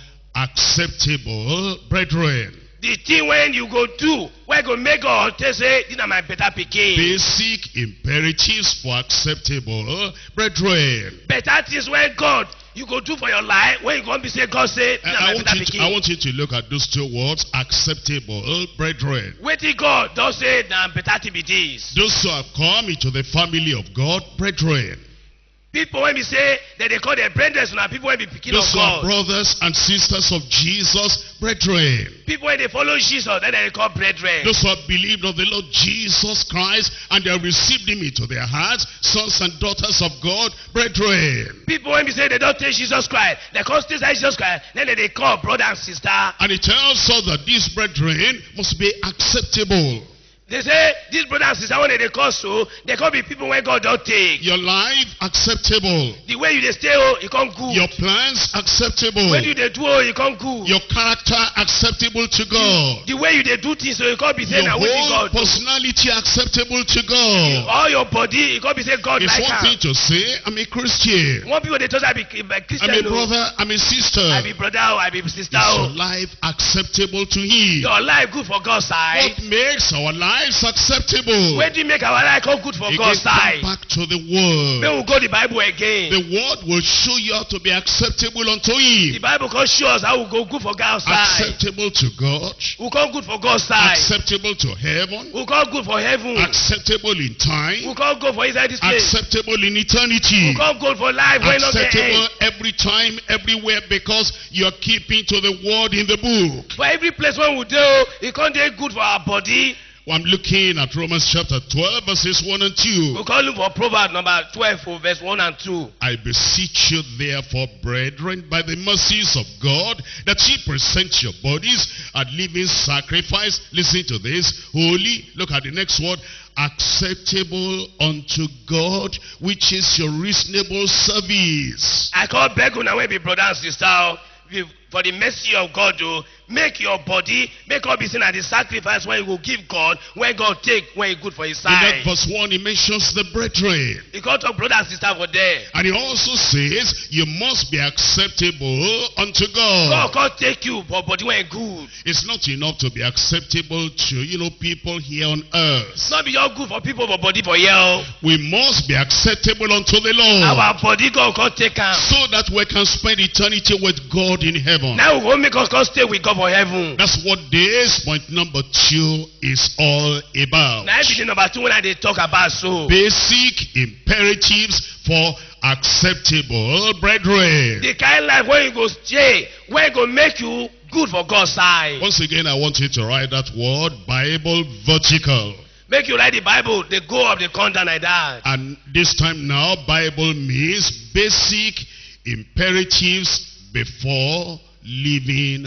acceptable brethren. the thing when you go do, when go make God tell say, this na my better pikin. Basic imperatives for acceptable brethren. Better things when God you go do for your life, when you go be say God say, this I, na I, my want better you to, pikin. I want you to look at those two words, acceptable brethren. Wetin God don say na better thing be this. Those who have come into the family of God, brethren. People when be say that they call their brethren na people when be pikin of Those who are God. brothers and sisters of Jesus, brethren. People when they follow Jesus, then they call brethren. Those who have believed on the Lord Jesus Christ and they have received him into their hearts, sons and daughters of God, brethren. People when be say they don't take Jesus Christ, they call still say Jesus Christ, then they, they call brother and sister. And it tells us that these brethren must be acceptable. They say this brother and sister when they call so, they call be people when God don't take. Your life acceptable. The way you dey stay oh, you come good. Your plans acceptable. When you dey do oh, you come good. Your character acceptable to God. The way you dey do things so you come be say Your na wetin whole God do. personality acceptable to God. All your body, you come be say God It's like one am. thing to say, I'm a Christian. One people dey talk say I be I be Christian I'm a oh. brother, I'm a sister. I be brother oh, I be sister Is oh. your life acceptable to Him? Your life good for God's side. What makes our lives acceptable? Wetin make our life come good for Again, God's side? come back to the Word. Make we go the Bible again. The Word will show you how to be acceptable unto The Him. Bible can show us how we go good for God's side. Acceptable to God. We come good for God's side. Acceptable to heaven. We come good for heaven. Acceptable in We time. come good for inside this place. Acceptable in We eternity. come good for life when not get Acceptable end. every time, everywhere, because you're keeping to the Word in the book. For every place when we do, it can't do good for our body. I'm looking at Romans chapter twelve, verses one and two. We can look for Proverbs number twelve, for verse one and two. I beseech you therefore, brethren, by the mercies of God, that ye present your bodies a living sacrifice. Listen to this. Holy. Look at the next word. Acceptable unto God, which is your reasonable service. I call beg una wey be brother and sister oh, be- for the mercy of God oh, make your body, make all be seen as the sacrifice when you go give God, when God take, when it good for his In that side. verse one, he mentions the brethren. He called talk brother and sister for there. And he also says, you must be acceptable unto God God. can't take you for body when it good. It's not enough to be acceptable to, you know, people here on earth. It's not be all good for people for body for here oh. We must be acceptable unto the Lord, Our body God can't take am. so that we can spend eternity with God in heaven. Now we go make us come stay with God for heaven. That's what this point number two is all about. Now be the number two when I dey talk about so. Basic imperatives for acceptable brethren. The kind life when you go stay, when it go make you good for God's side. Once again, I want you to write that word, Bible vertical. Make you write the Bible, they go up the content like that. And this time now, Bible means basic imperatives before leaving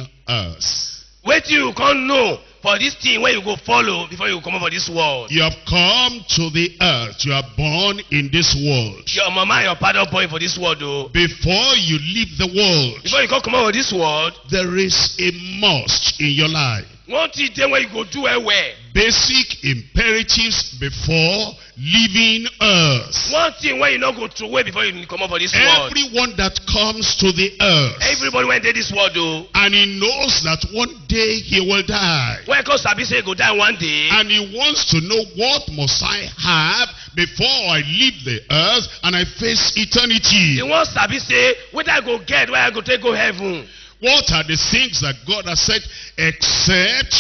us. Wait till you can't know for this thing when you go follow before you come over this world. You have come to the earth. You are born in this world. Your mama and your father born for this world though. Before you leave the world, Before you come come over this world, there is a must in your life. one thing then when you go do it well. Basic imperatives before leaving earth. One thing when you not go through way before you come up for this world. Everyone that comes to the earth. Everybody when they this world though. And he knows that one day he will die. When God Sabi say go die one day. And he wants to know, what must I have before I leave the earth and I face eternity? He wants Sabi say, where I go get, where I go take go heaven. What are the things that God has said, except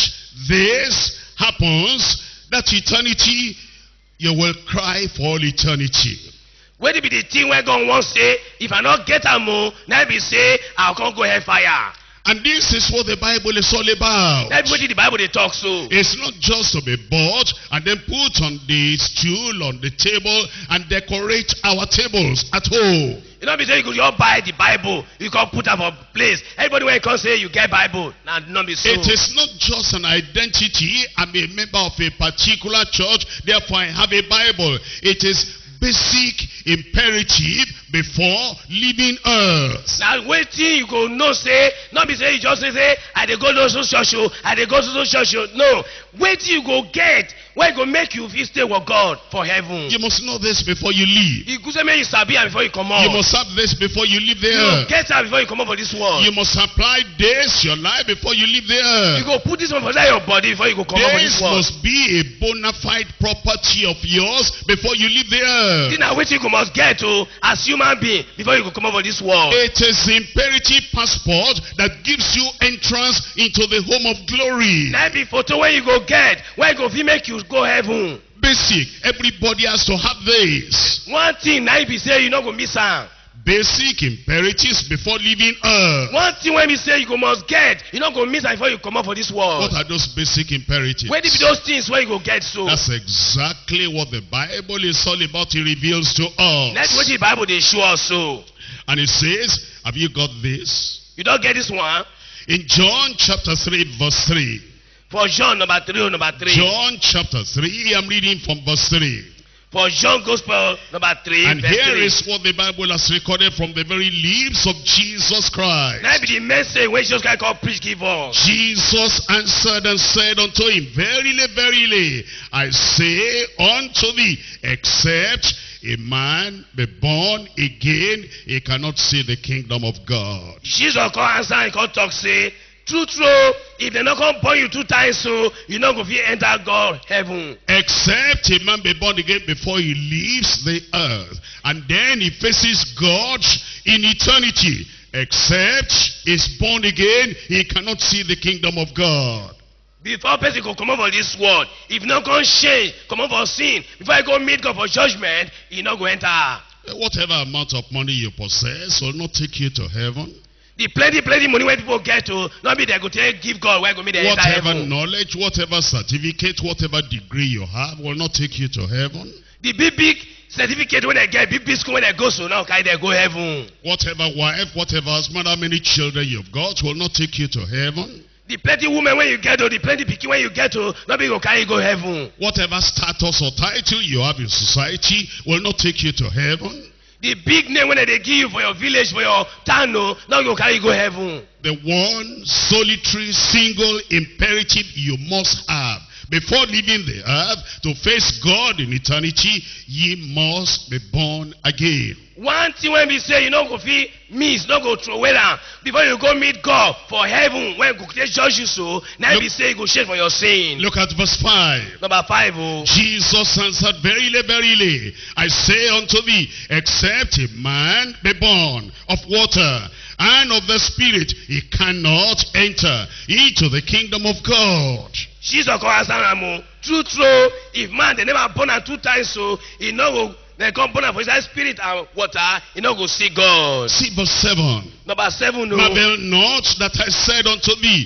this happens, that eternity, you will cry for all eternity? Where be the thing where God wants say, if I not get a more, now be say, I'll come go hellfire. And this is what the Bible is all about. That's what the Bible they talk so. It's not just to be bought and then put on the stool, on the table, and decorate our tables at home. You know, be say you could just buy the Bible, you can put up a place. Everybody when you come say you get Bible, now not be so. It is not just an identity. I'm a member of a particular church, therefore I have a Bible. It is basic imperative before leaving earth. Now waiting you go no say, not be say you just say, say I dey go to so church, I dey go to so church. No, waiting you go get where go make you feel stay with God for heaven. You must know this before you leave. You could say make you sabi before you come out. You must have this before you leave the earth. You get out before you come out for this world. You must apply this your life before you leave the earth. You go put this one for your body before you go come out for this world. This must be a bona fide property of yours before you leave the earth. This na wetin you must get to as human being before you go come out for this world. It is imperative passport that gives you entrance into the home of glory. Na be photo when you go get, when you go fit make you go heaven. Basic. Everybody has to have this. One thing na be say you no go miss am. Basic imperatives before leaving earth. One thing when we say you go must get, you not go miss am before you come out for this world. What are those basic imperatives? Where did be those things where you go get so? That's exactly what the Bible is all about. It reveals to us. That's what the Bible they show us so. And it says, have you got this? You don't get this one? In John chapter three verse three. For John number three or number three. John chapter three, I'm reading from verse three. For John Gospel number three. And here three. is what the Bible has recorded from the very lips of Jesus Christ. That be the message when Jesus Christ called preach give us. Jesus answered and said unto him, Verily, verily, I say unto thee, except a man be born again, he cannot see the kingdom of God. Jesus call answer and call talk say, true, true, if they not come born you two times so, you not go fit enter God heaven. Except a man be born again before he leaves the earth. And then he faces God in eternity. Except he's born again, he cannot see the kingdom of God. Before person go come over this world, if not come shame, come over sin, before I go meet God for judgment, he not go enter. Whatever amount of money you possess will not take you to heaven. The plenty, plenty money when people get to, not be they go take give God, where go meet the enter Whatever heaven. knowledge, whatever certificate, whatever degree you have will not take you to heaven. The big, big certificate when they get, big, big school when they go, so now can they go heaven. Whatever wife, whatever husband, how many children you've got will not take you to heaven. The plenty women when you get to, the plenty pikin when you get to, not be go carry go heaven. Whatever status or title you have in society will not take you to heaven. The big name when they give you for your village, for your town, no, now you carry go heaven. The one solitary, single imperative you must have before leaving the earth to face God in eternity, ye must be born again. One thing when we say you don't go fit miss, not go throw away down before you go meet God for heaven when go judge you so, now we say you go shame for your sin. Look at verse five. Number five. Oh. Jesus answered, Verily, verily, I say unto thee, except a man be born of water and of the Spirit, he cannot enter into the kingdom of God. Jesus call answer am, true, true. If man they never born am two times, so he no go. They come born for his spirit and water, he no go see God. See verse seven. Number seven. No. Marvel not that I said unto thee,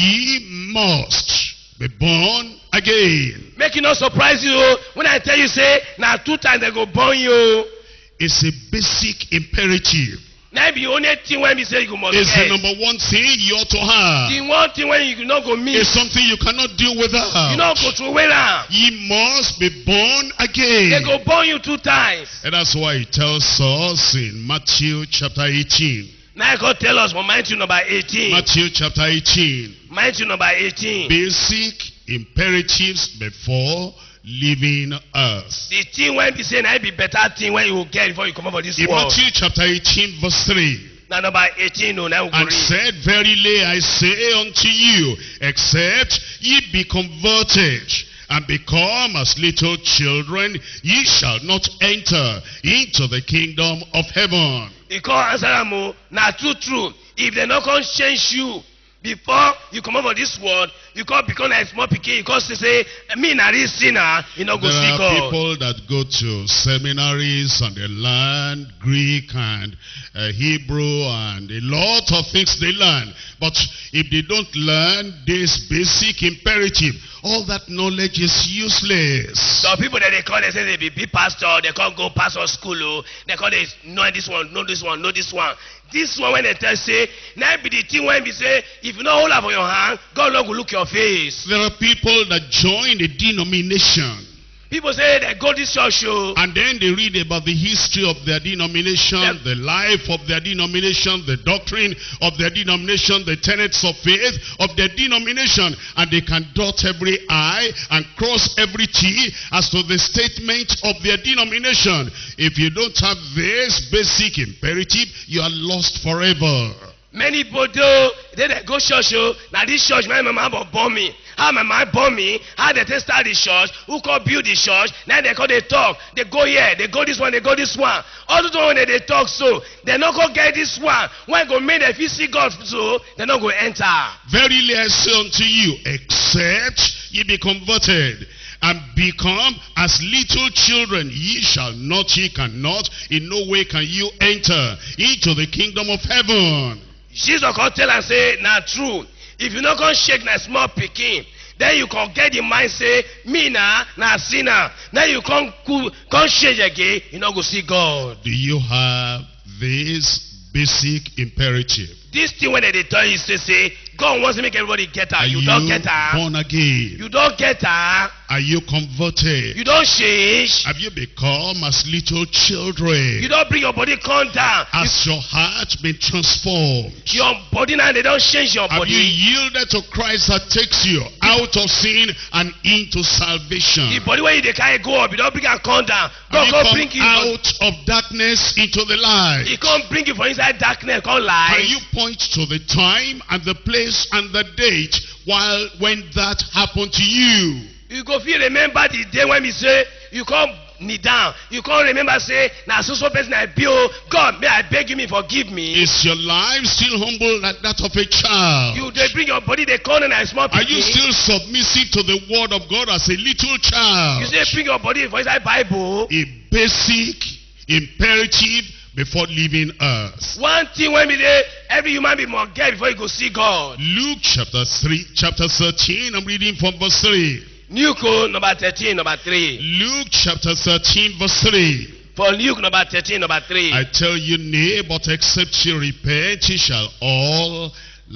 ye must be born again. Make it not surprise you when I tell you say now two times they go born you. It's a basic imperative. Now the only thing when we say you must It's get. the number one thing you ought to have. The one thing when you not go miss. It's something you cannot do without. You not go through away now. Ye must be born again. They go born you two times. And that's why he tells us in Matthew chapter eighteen. Now God tell us from Matthew number eighteen. Matthew chapter eighteen. Matthew number eighteen. Basic imperatives before leaving earth. The thing when be saying I be better thing when you will get before you come over this In world. Matthew chapter eighteen verse three. Now number eighteen, no, now we go And read. said, Verily I say unto you, except ye be converted, and become as little children, ye shall not enter into the kingdom of heaven. He call answer am o, na true true. If they not come change you before you come over this world, you can't become a small pikin. You can't say, me na this sinner, you not go There see are God. people that go to seminaries and they learn Greek and uh, Hebrew and a lot of things they learn. But if they don't learn this basic imperative, all that knowledge is useless. Some people that they call, they say they be big pastor, they can't go pastor school, oh. They call they know this one, know this one, know this one. This one when they tell say, now be the thing when we say, if you not hold up for your hand, God Lord will look your face. There are people that join a denomination. People say they go this church show. And then they read about the history of their denomination, Yep. the life of their denomination, the doctrine of their denomination, the tenets of faith of their denomination. And they can dot every I and cross every T as to the statement of their denomination. If you don't have this basic imperative, you are lost forever. Many people do, they, they go church show. Now this church, my mama born me. How my mama born me? How they take start the church? Who can build the church? Now they call they talk. They go here, they go this one, they go this one. All the time when they, they talk so, they not go get this one. When go make them see God so, they not go enter. Verily I say unto you, except ye be converted and become as little children, ye shall not, ye cannot, in no way can you enter into the kingdom of heaven. Jesus can tell and say, now true. If you not gonna shake na small pikin, then you can get the mind say, me na na sinner. Now you can't can't change again, you not go see God. Do you have this basic imperative? This thing when they tell you say, say God wants to make everybody get her. Are You, you don't get her. born again? You don't get her. Are you converted? You don't change. Have you become as little children? You don't bring your body calm down. Has your heart been transformed? Your body now they don't change your Have you body. yielded to Christ that takes you out of sin and into salvation? The body where you they carry go up, you don't bring her calm down. Have God you can't come bring you. out of darkness into the light? He can't bring you from inside darkness. Can't lie. Can you point to the time and the place and the date while when that happened to you? You go feel remember the day when we say you come kneel down. You can't remember say now so so person I build. God may I beg you me forgive me. Is your life still humble like that of a child? You they bring your body they corner and small Are you pikin. still submissive to the word of God as a little child? You say bring your body for inside Bible. A basic imperative before leaving earth. One thing when we say every human being must get before you go see God. Luke chapter three, chapter thirteen, I'm reading from verse three. New code number thirteen, number three. Luke chapter thirteen, verse three. For Luke number thirteen, number three. I tell you, nay, but except ye repent, ye shall all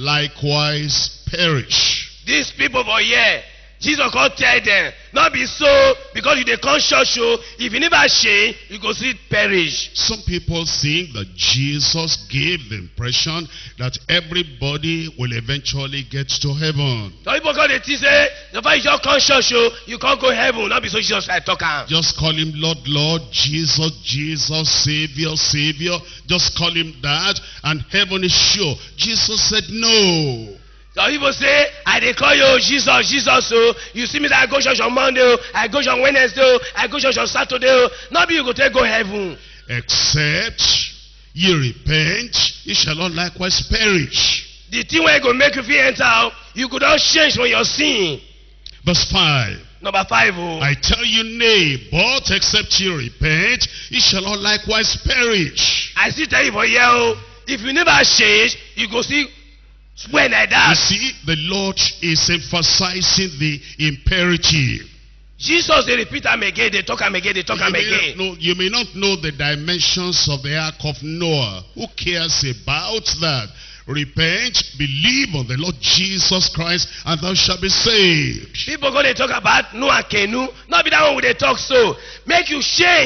likewise perish. These people for here, Jesus can't tell them, not be so, because you dey come church show, if you never change, you go see perish. Some people think that Jesus gave the impression that everybody will eventually get to heaven. Some people come dey think say, the fact you just come church show, you can't go heaven, not be so Jesus like talk am. Just call him Lord, Lord, Jesus, Jesus, Savior, Savior. Just call him that, and heaven is sure. Jesus said no. Some people say, I dey call you Jesus, Jesus, so you see me that I go church on Monday, oh, I go church on Wednesday, oh, I go church on Saturday, oh. Not be you go take go heaven. Except ye repent, ye shall all likewise perish. The thing where go make you feel enter out, you could not change from your sin. Verse five. Number five, oh. I tell you, nay, but except ye repent, ye shall all likewise perish. I still tell you for here, oh, if you never change, you go see swear like that. You see, the Lord is emphasizing the imperative. Jesus, they repeat am again, they talk am again, they talk You am may, not again. know, you may not know the dimensions of the ark of Noah. Who cares about that? Repent, believe on the Lord Jesus Christ, and thou shalt be saved. People go they talk about Noah canoe. Not be that one where they talk so. Make you change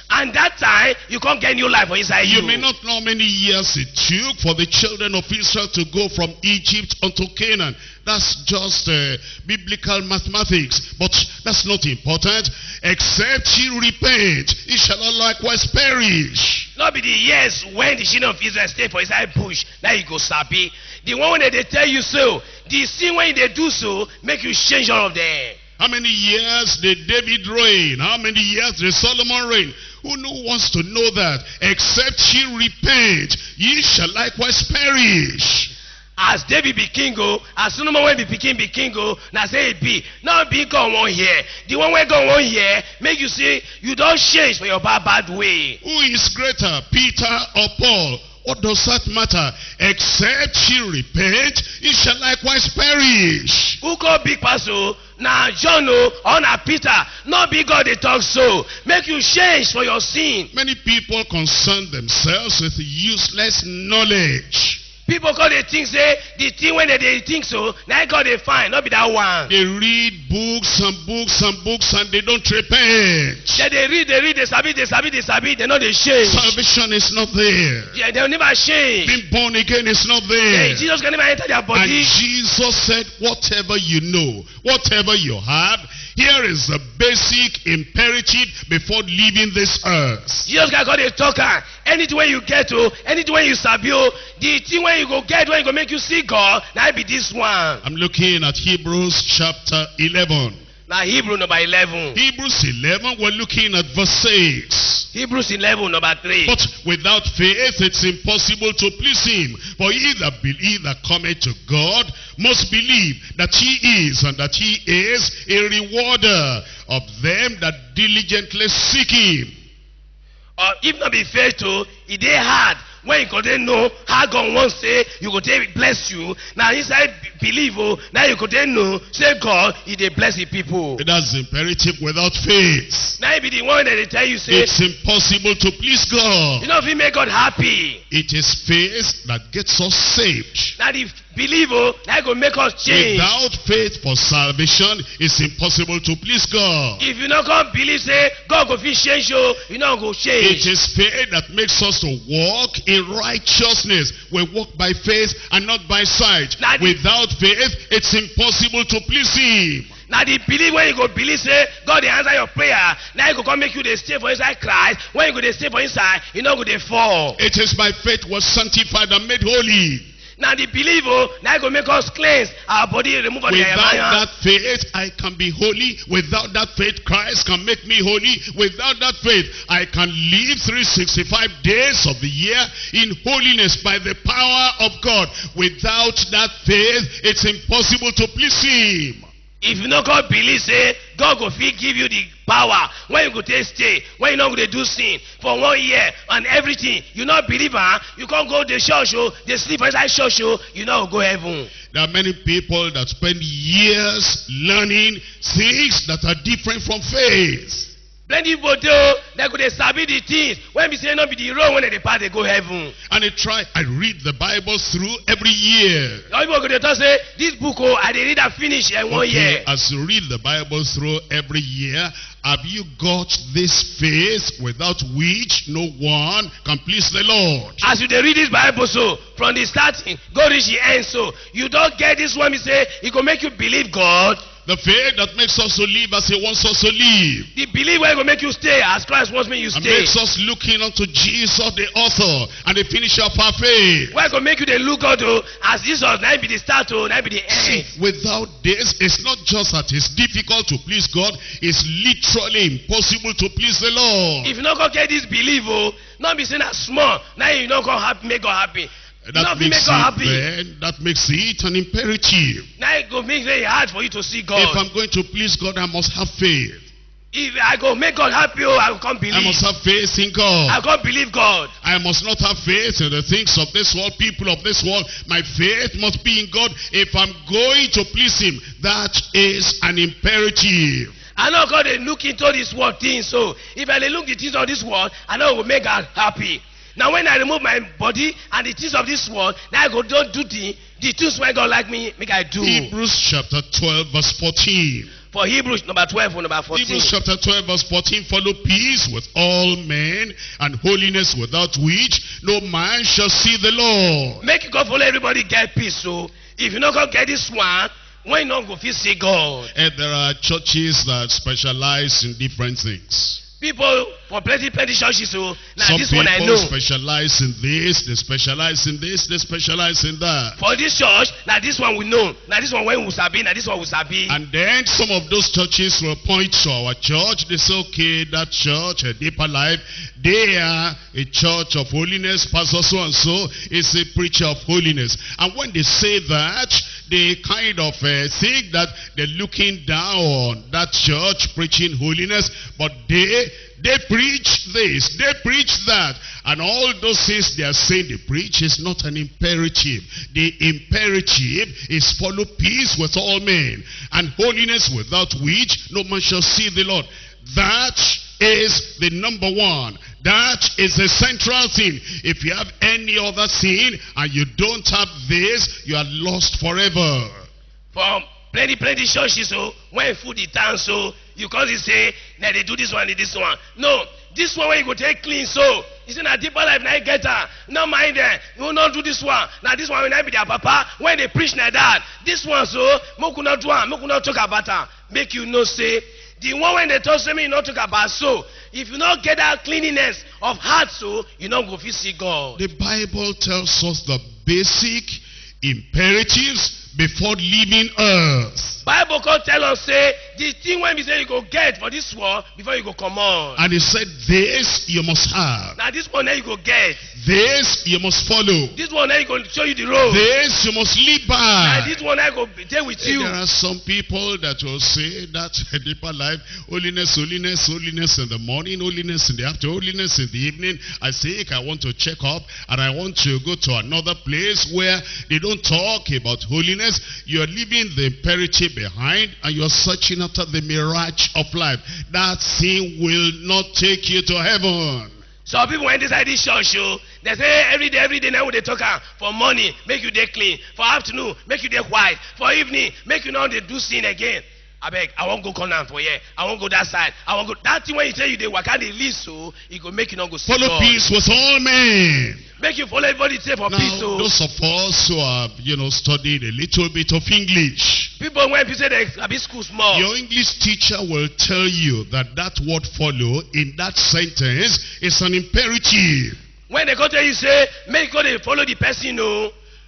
And that time, you can't get new life for inside you. You may not know how many years it took for the children of Israel to go from Egypt unto Canaan. That's just uh, biblical mathematics. But that's not important. Except ye repent, ye shall not likewise perish. Not be the years when the children of Israel stay for inside bush. Now you go sabi. The one when they tell you so. The sin when they do so, make you change all of them. How many years did David reign? How many years did Solomon reign? Who no wants to know that? Except ye repent, ye shall likewise perish. As David be king go, as Solomon when be king be king go, now say it be. Now be God one here. The one when God one here, make you see you don't change for your bad bad way. Who is greater, Peter or Paul? What does that matter? Except ye repent, ye shall likewise perish. Who call big pastor? Now John o, or na Peter. Not big God they talk so. Make you change for your sin. Many people concern themselves with useless knowledge. People call they think say the thing when they, they think so, now God they find, not be that one. They read books and books and books and they don't repent. Yeah, they read, they read, they sabi, they sabi, they sabi, they know they change. Salvation is not there. Yeah, they'll never change. Being born again is not there. Yeah, Jesus can never enter their And body. Jesus said, whatever you know, whatever you have, here is the basic imperative before leaving this earth. Jesus can call the talker. Anything when you get to, anything when you sabi, oh, the thing when you go get, when you go make you see God, now be this one. I'm looking at Hebrews chapter eleven. Now Hebrew number eleven. Hebrews eleven, we're looking at verse six. Hebrews eleven number three. But without faith it's impossible to please him. For he that believe that cometh to God must believe that he is, and that he is a rewarder of them that diligently seek him. Or if not be faithful, it dey hard. When you go there know how God wants say, you go there bless you. Now inside believe, oh, now you go there know, say God, he dey bless the people. That's imperative without faith. Now it be the one that they tell you say, It's impossible to please God. you know if he make God happy. It is faith that gets us saved. Now the believe, oh, now go make us change. Without faith for salvation, it's impossible to please God. If you not come believe, say God go fit change you, you not go It change. is faith that makes us to walk in righteousness. We walk by faith and not by sight. Now the- Without faith, it's impossible to please him. Now the believe when you go believe say God dey answer your prayer. Now you go come make you dey stay for inside Christ. When you go dey stay for inside, you know go dey fall. It is by faith was sanctified and made holy. Now the believe, oh, now you go make us cleanse our body, remove all the Without iron. that faith, I can be holy. Without that faith, Christ can make me holy. Without that faith, I can live three hundred sixty-five days of the year in holiness by the power of God. Without that faith, it's impossible to please him. If you no God believe, say God go fit give you the power when you go take stay, when you not go dey do sin for one year and everything. You not believe, huh? You can't go to church, oh, they sleep inside church, oh, you not go heaven. There are many people that spend years learning things that are different from faith. Plenty people dey, they go dey sabi the things. When we say not be the road when they pass, they go heaven. And I try, I read the Bible through every year. Some people go dey talk say this book, oh, I dey read and finish in one Okay, year. as you read the Bible through every year, have you got this faith without which no one can please the Lord? As you dey read this Bible, so from the starting go reach the end, so you don't get this one. Me say it go make you believe God. The faith that makes us to live as he wants us to live. The belief where go make you stay as Christ wants me you And stay. makes us looking unto Jesus, the author and the finisher of our faith. Where go make you dey look God, oh, as Jesus now be the start, oh, now be the See, end. without this, it's not just that it's difficult to please God, it's literally impossible to please the Lord. If you not go get this belief, oh, not be saying that small. Now you not go happy, make God happy. That Not be makes make God it happy. then, that makes it an imperative. Now it go make it hard for you to see If God. I'm going to please God, I must have faith. If I go make God happy, oh, I will come I believe. must have faith in God. I can't believe God. I must not have faith in the things of this world, people of this world. My faith must be in God. If I'm going to please him, that is an imperative. I know God they look into this world thing, so if I dey look the things of this world, I know it will make God happy. Now when I remove my body and the things of this world, now I go don't do the the things when God like me, make I do. Hebrews chapter twelve verse fourteen. For Hebrews number twelve or number fourteen. Hebrews chapter twelve verse fourteen. Follow peace with all men and holiness, without which no man shall see the Lord. Make God follow everybody get peace. So if you not go get this one, when you not go feel see God. And there are churches that specialize in different things. People for plenty plenty churches, so now Some this one I people know. specialize in this, they specialize in this, they specialize in that. For this church, now this one we know. Now this one when we sabi, now this one we sabi. And then some of those churches will point to our church. They say, okay, that church, a deeper life, they are a church of holiness. Pastor so and so is a preacher of holiness. And when they say that, they kind of uh, think that they're looking down on that church preaching holiness, but they they preach this, they preach that, and all those things they are saying they preach is not an imperative. The imperative is follow peace with all men and holiness, without which no man shall see the Lord. That is the number one. That is the central thing. If you have any other sin and you don't have this, you are lost forever. For plenty plenty churches, so when food the town, so you cause you say, now they do this one, they this one. No, this one when you go take clean, so you say na deeper life now you get her. No mind them, you will not do this one. Now this one will not be their papa. When they preach like that, this one so mo could not do one, mo could not talk about her. Make you know say the one when they talk to me, you not talk about so. If you not get that cleanliness of heart, so you not go fit see God. The Bible tells us the basic imperatives before leaving earth. Bible can tell us say the thing when we say you go get for this world before you go come on. And he said, this you must have. Now this one there you go get. This you must follow. This one there you go show you the road. This you must live by. Now this one there go stay with you. There are some people that will say that a deeper life, holiness, holiness, holiness in the morning, holiness in the afternoon, holiness in the evening. I say, I want to check up and I want to go to another place where they don't talk about holiness. You're leaving the imperative behind and you're searching after the mirage of life. That thing will not take you to heaven. Some people when inside this church, you, they say every day, every day now they talk uh, for morning, make you day clean. For afternoon, make you day white. For evening, make you know they do sin again. I beg, I won't go corner for here. I won't go that side. I won't go. That thing when you tell you they work out the least, so it will make you not go see Follow God. peace with all men. Make you follow everybody say for Now, peace. So those of us who have, you know, studied a little bit of English, people when people say they are bit school small. your English teacher will tell you that that word follow in that sentence is an imperative. When they go tell you say, make God they follow the person, no.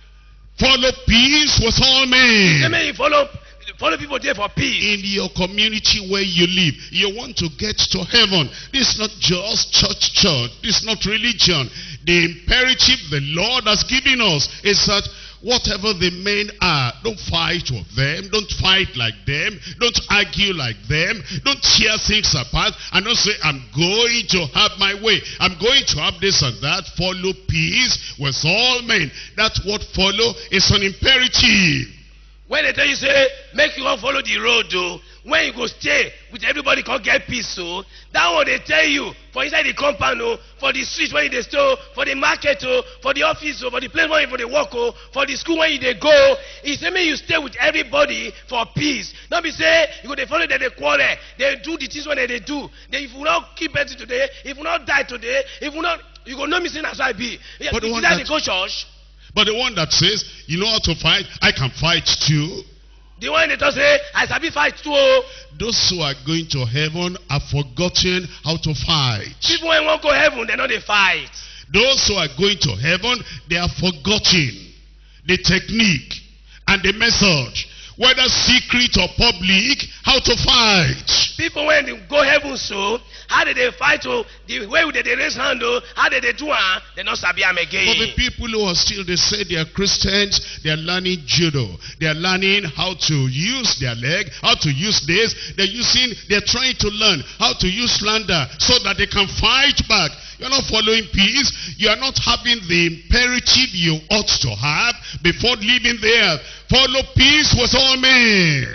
Follow peace with all They men. make you follow follow people there for peace. In your community where you live, you want to get to heaven. This is not just church, church. This is not religion. The imperative the Lord has given us is that whatever the men are, don't fight with them. Don't fight like them. Don't argue like them. Don't tear things apart. And don't say, I'm going to have my way. I'm going to have this and that. Follow peace with all men. That word follow is an imperative. When they tell you say, make you go follow the road, though. When you go stay with everybody, can get peace, so that one they tell you for inside the compound, oh, for the street where you dey stay, for the market, oh, for the office, oh, for the place where you for the work, oh, for the school where you dey go. It's say you stay with everybody for peace. Not be say you go they follow them, they quarrel, they do the things when they, they do. They, if you not keep it today, if you not die today, if you not, you go know me saying as I be. Yeah, But the one that that- they go church. But the one that says, you know how to fight, I can fight too. The one that say, I sabi fight too. Oh. Those who are going to heaven have forgotten how to fight. People when won't go heaven, they know they fight. Those who are going to heaven, they have forgotten the technique and the method, whether secret or public, how to fight. People when they go heaven, so how did they fight? Oh, the way did they raise hand? Oh, how did they do? Ah, they not sabi am again. But the people who are still, they say they are Christians, they are learning judo. They are learning how to use their leg, how to use this. They're using, they're trying to learn how to use slander so that they can fight back. You're not following peace. You are not having the imperative you ought to have before leaving the earth. Follow peace with all men.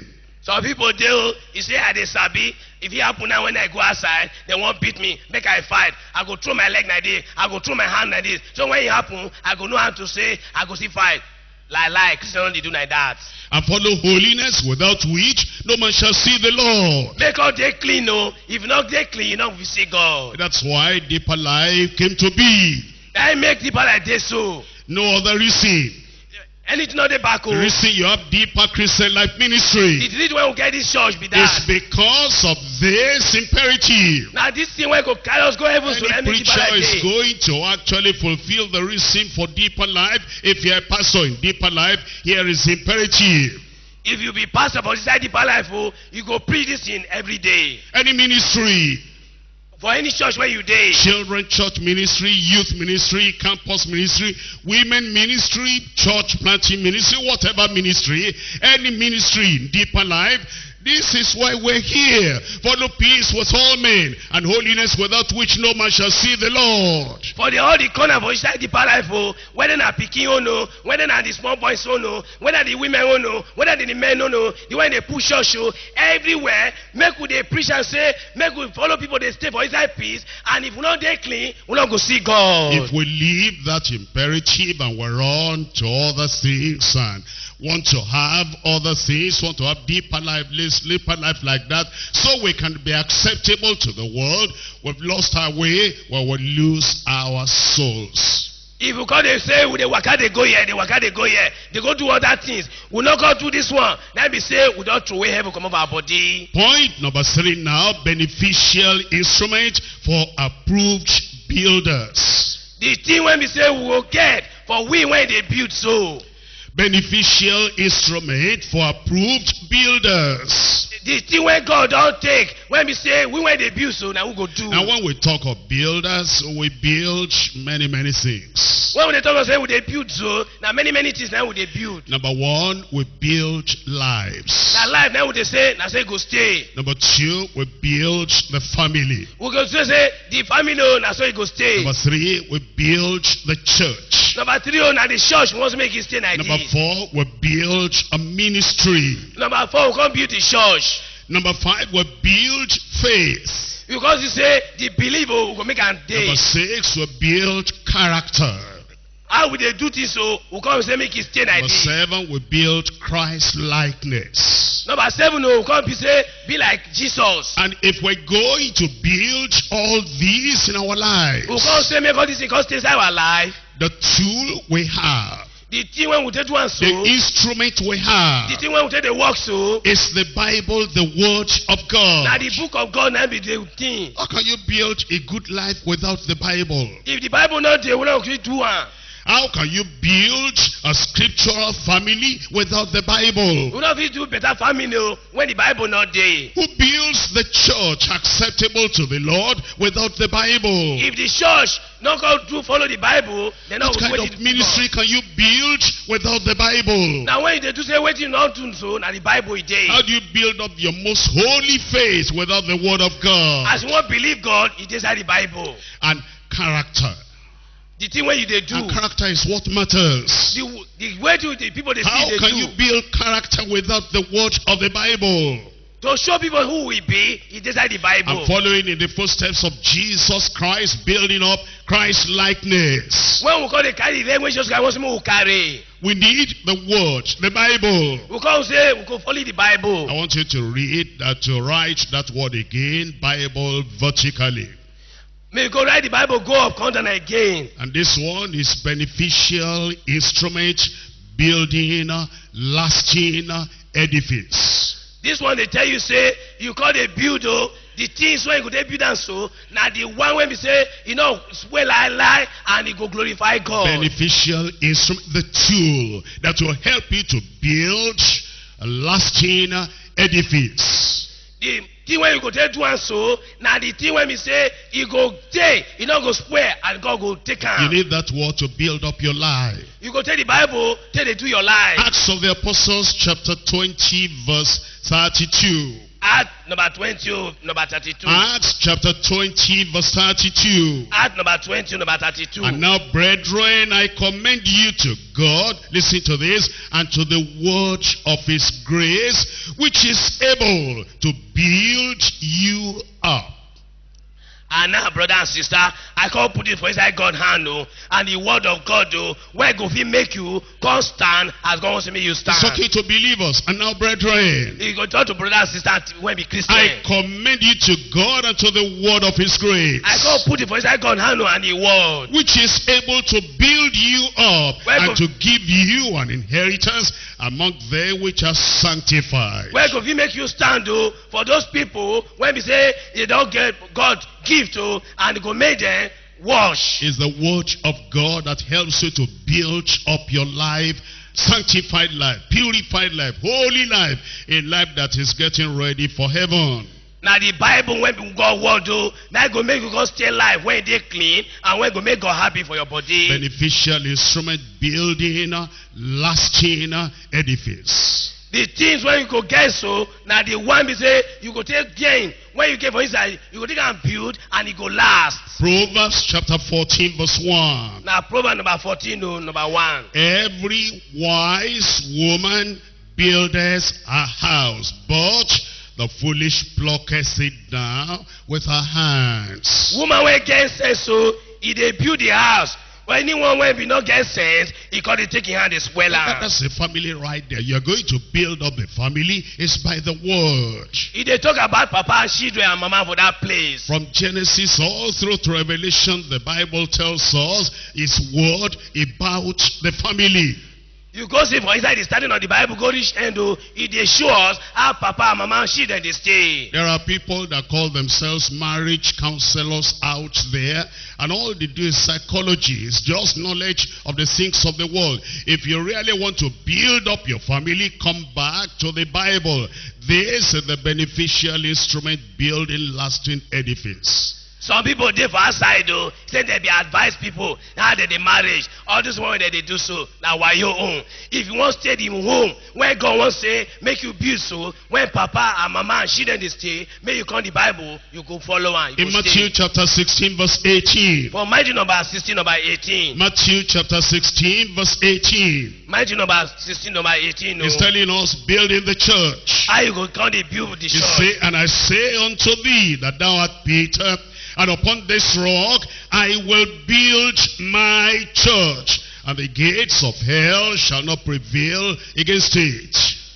Some people do, you say I dey sabi. If it happen now when I go outside, they won't beat me, make I fight. I go throw my leg like this, I go throw my hand like this. So when it happen, I go know how to say, I go see fight. Like, like, Christians only do like that. And follow holiness, without which no man shall see the Lord. Make all they clean, no. If not they clean, you know we see God. That's why Deeper Life came to be. I make people like this so. No other reason. Anything not the back The reason you have Deeper Christian Life Ministry It is when we get this church be is that. because of this imperative. Now this thing when go carry us go heaven so let Any me keep preacher like is this. going to actually fulfill the reason for Deeper Life. If you're a pastor in Deeper Life, here is imperative. If you be pastor for this side deeper life, oh, you go preach this thing every day. Any ministry, For any church where you day. children church ministry, youth ministry, campus ministry, women ministry, church planting ministry, whatever ministry, any ministry in Deeper Life, this is why we're here. Follow peace with all men and holiness without which no man shall see the Lord. For the all the corner for inside deeper life, oh, whether na pikin oh no, whether na the small boys oh no, whether the women oh no, whether the men oh no, the one they push us oh, everywhere, make we they preach and say, make we follow people they stay for inside peace, and if we not they clean, we not go see God. If we leave that imperative and we're on to other things and want to have other things, want to have deeper life, live deeper life like that, so we can be acceptable to the world, we've lost our way, well, we'll lose our souls. If you call they say, we they waka they go here, they waka they go here, they go do other things. We not go do this one. Then be say, we don't throw away heaven come over our body. Point number three now, beneficial instrument for approved builders. The thing when we say we will get for we when they build so. Beneficial instrument for approved builders. The thing when God don't take, when we say we when they build so, now we go do. Now when we talk of builders, we build many, many things. When they talk about say we they build so, now many, many things now we they build. Number one, we build lives. Now life now we they say, now say go stay. Number two, we build the family. We go say, say the family oh, now so it go stay. Number three, we build the church. Number three, oh, now the church wants to make it stay like Number this. four, we build a ministry. Number four, we can't build the church. Number five, we build faith. Because you say the believer we go make a day. Number six, we build character. How will they do this so we can't say make it stay like Number this. seven, we build Christ likeness. Number seven, oh, we can't be say be like Jesus. And if we're going to build all these in our lives, We can't say make all this because stay inside our life. the tool we have, The thing when we take one so, the instrument we have, the thing when we take the work so, is the Bible, the Word of God. now the book of God now be the thing. How can you build a good life without the Bible? If the Bible not there, we not going to do one. How can you build a scriptural family without the Bible? We not going to do better family no, when the Bible not there. Who builds the church acceptable to the Lord without the Bible? If the church not going to follow the Bible, then not What kind of ministry can you build without the Bible? Now when they do say waiting not to so, now the Bible is there. How do you build up your most holy faith without the Word of God? As you want believe God, it is inside the Bible. And character. The thing when you they do, And character is what matters. the, the way to the people they How see they can do. you build character without the Word of the Bible? To show people who we be, it is inside the Bible. And following in the footsteps of Jesus Christ, building up Christ likeness. When we call the carry, then when Jesus Christ wants to carry. We need the Word, the Bible. We can say we can follow the Bible. I want you to read that, to write that word again, Bible vertically. May you go write the Bible, go up, come down again. And this one is beneficial instrument, building, uh, lasting uh, edifice. This one they tell you say you call the builder, the things when you go they build and so now the one when we say you know well lie lie and it go glorify God. Beneficial instrument, the tool that will help you to build a lasting uh, edifice. The thing when you go take do and so now the thing when we say you go take you know go spoil and God go take You am. need that word to build up your life. You go take the Bible, take they do your life. Acts of the Apostles chapter twenty verse thirty-two. Act number twenty, oh, number thirty-two. Acts chapter twenty, verse thirty-two. Act number twenty, number thirty-two. And now, brethren, I commend you to God, listen to this, and to the word of his grace, which is able to build you up. And now, brother and sister, I can't put it for inside God's hand, oh, and the word of God, oh, where go he make you come stand as God wants to make you stand. It's okay to believers. And now, brethren, You go talk to brother and sister when be Christian. I commend you to God and to the word of his grace, I can't put it for inside God's hand, oh, and the word. which is able to build you up Where and go- to give you an inheritance among them which are sanctified. Where go he make you stand, oh, for those people when we say they don't get God gift, oh, and go make them wash. Is the word of God that helps you to build up your life, sanctified life, purified life, holy life, a life that is getting ready for heaven. Now the Bible when God word, oh, now go make you go stay alive when they clean, and when go make God happy for your body. Beneficial instrument, building, lasting edifice. The things when you go get so, now the one be say you go take gain. When you get for inside, you go take and build, and it go last. Proverbs chapter fourteen, verse one. Now Proverbs number fourteen, oh, number one. Every wise woman buildeth a house, but the foolish plucketh it down with her hands. Woman when get sense so, he dey build the house. But anyone when be not get sense, he call it taking hand is well. That- That's the family right there. You're going to build up the family. It's by the word. He dey talk about papa and children and mama for that place. From Genesis all through to Revelation, the Bible tells us its word about the family. You go see for inside the starting of the Bible, go reach end, oh, it dey show us how papa and mama and children dey stay. There are people that call themselves marriage counselors out there, and all they do is psychology. It's just knowledge of the things of the world. If you really want to build up your family, come back to the Bible. This is the beneficial instrument building lasting edifice. Some people dey for outside though, say they be advise people how they dey marriage. All this one that they do so, now why your own? If you want stay in home, when God wants say make you build so, when papa and mama and children dey stay, make you come the Bible, you go follow am. In Matthew chapter sixteen, verse eighteen. For Matthew number sixteen, number eighteen. Matthew chapter sixteen, verse eighteen. Matthew number sixteen, number eighteen. No. He's telling us building the church. How you go come dey build the He church? say, and I say unto thee that thou art Peter, and upon this rock I will build my church, and the gates of hell shall not prevail against it.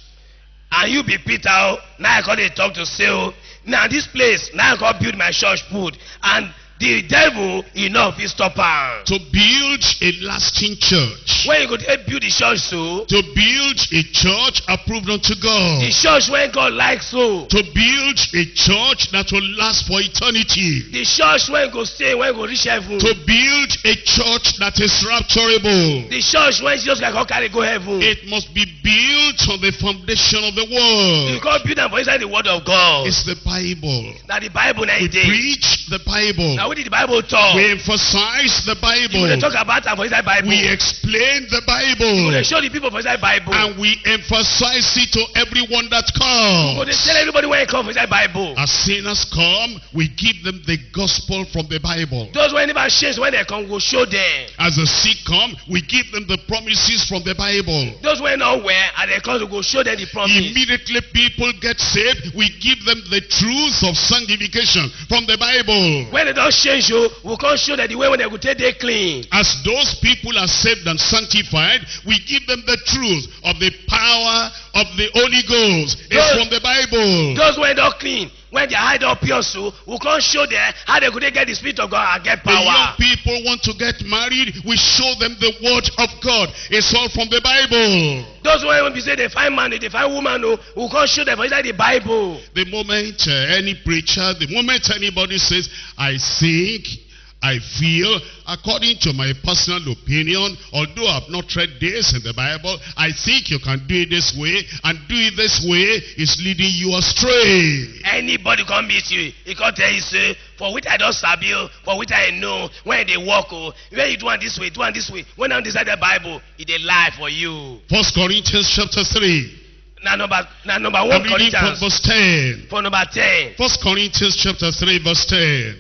And you be Peter, oh, now I come dey talk to say, oh, now this place, now I come build my church put, and the devil enough is stop am. To build a lasting church, When you go dey build the church so, to build a church approved unto God, the church when God likes so, to build a church that will last for eternity, the church when go stay, when go reach heaven, to build a church that is rapturable. the church when Jesus like God carry go heaven, It must be built on the foundation of the you word. go build am for inside the word of God. It's the Bible. Now the Bible na We it dey. preach the Bible. Now what did the Bible talk? We emphasize the You go dey Bible. talk about am for inside Bible. We explain the You go dey Bible. show the people for inside Bible. And we emphasize it to everyone that You go dey comes. tell everybody when you come for inside Bible. As sinners come, we give them the gospel from the Bible. Those when never change when they come, go show them. As the sick come, we give them the promises from the Bible. Those when not where and they come to go show them the promise. Immediately people get saved, we give them the truth of sanctification from the Bible. When they don't change you, we can't show that the way when they go take they clean. As those people are saved and sanctified, we give them the truth of the power of the Holy Ghost. It's Those- from the Bible. Those when don't clean, when they hide up pure so, we can't show them how they could get the spirit of God and get The young power. people want to get married, we show them the word of God. It's all from the Bible. Those when we say they find man, they find woman, no, we can't show them for inside the Bible. The moment uh, any preacher, the moment anybody says, I think, I feel, according to my personal opinion, although I've not read this in the Bible, I think you can do it this way, and do it this way is leading you astray. Anybody come meet you, he can tell you say, for which I don't sabi, oh, for which I know, when they walk, oh, when you do it this way, do it this way, when I'm inside the Bible, it a lie for you. First Corinthians chapter three. Now number, now number I'm one reading from Corinthians. verse ten. For number ten. First Corinthians chapter three, verse ten.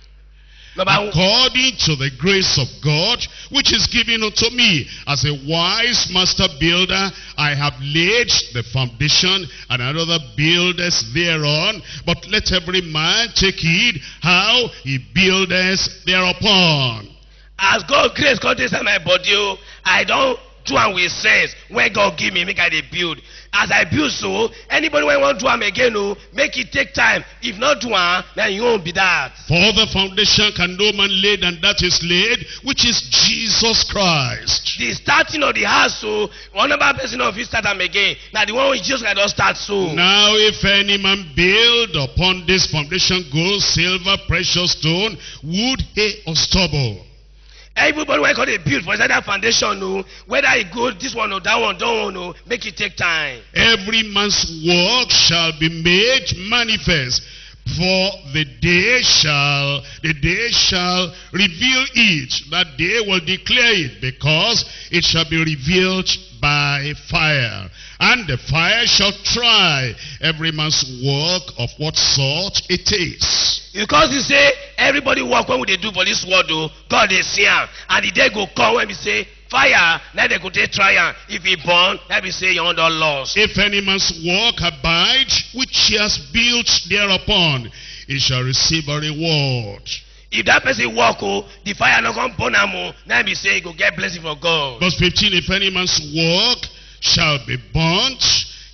Number one. According to the grace of God, which is given unto me, as a wise master builder, I have laid the foundation, and another buildeth thereon. But let every man take heed how he buildeth thereupon. As God grace God takes my body, oh, I don't do am with sense. When God give me, make I dey build. As I build so, anybody when want do am again, oh, make it take time. If not do am, then you won't be that. For the foundation can no man lay than that is laid, which is Jesus Christ. The starting of the house, so one other person of you start am again. Now the one with Jesus can just start so. Now if any man build upon this foundation gold, silver, precious stone, wood, hay, or stubble, everybody when they build for that foundation, no, whether it go this one or that one, don't want no, make it take time. every man's work shall be made manifest, for the day shall the day shall reveal it. That day will declare it, because it shall be revealed by fire. And the fire shall try every man's work of what sort it is. Because you say everybody work when we dey do for this world, oh, God dey see am, and the day go come when we say fire, now they go take try am. If he burn, let me say you under lost. If any man's work abide, which he has built thereupon, he shall receive a reward. If that person walk, oh, the fire not come burn am, oh, now me say he go get blessing from God. Verse fifteen, if any man's work shall be burnt,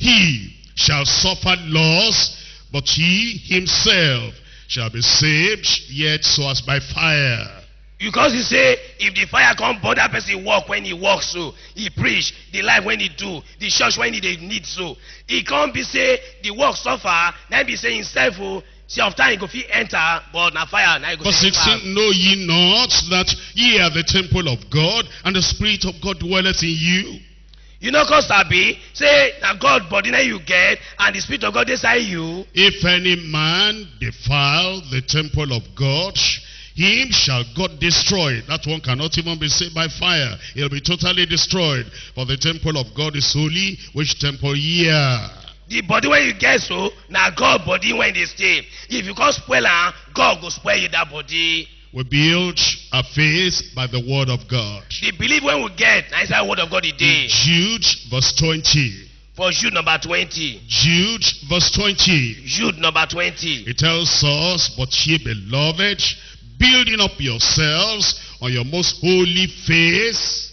he shall suffer loss, but he himself shall be saved, yet so as by fire. Because he say, if the fire come burn that person walk when he walk so, he preach, the life when he do, the church when he dey need so. He can't be say, the work suffer, then be say himself, oh, see of time he go fit enter, but na fire, now he go Verse take fire. sixteen, know ye not that ye are the temple of God, and the Spirit of God dwelleth in you? You know, cause Sabi, say, na God body now you get, and the Spirit of God inside you. If any man defile the temple of God, him shall God destroy. That one cannot even be saved by fire. He'll be totally destroyed. For the temple of God is holy, which temple ye are. The body when you get so, na God body when they stay. If you can't spoil am, God go spoil you that body. We build our faith by the word of God. The belief when we get, na inside word of God the day. Jude verse twenty. For Jude number twenty. Jude verse twenty. Jude number twenty. It tells us, but ye beloved, building up yourselves on your most holy faith,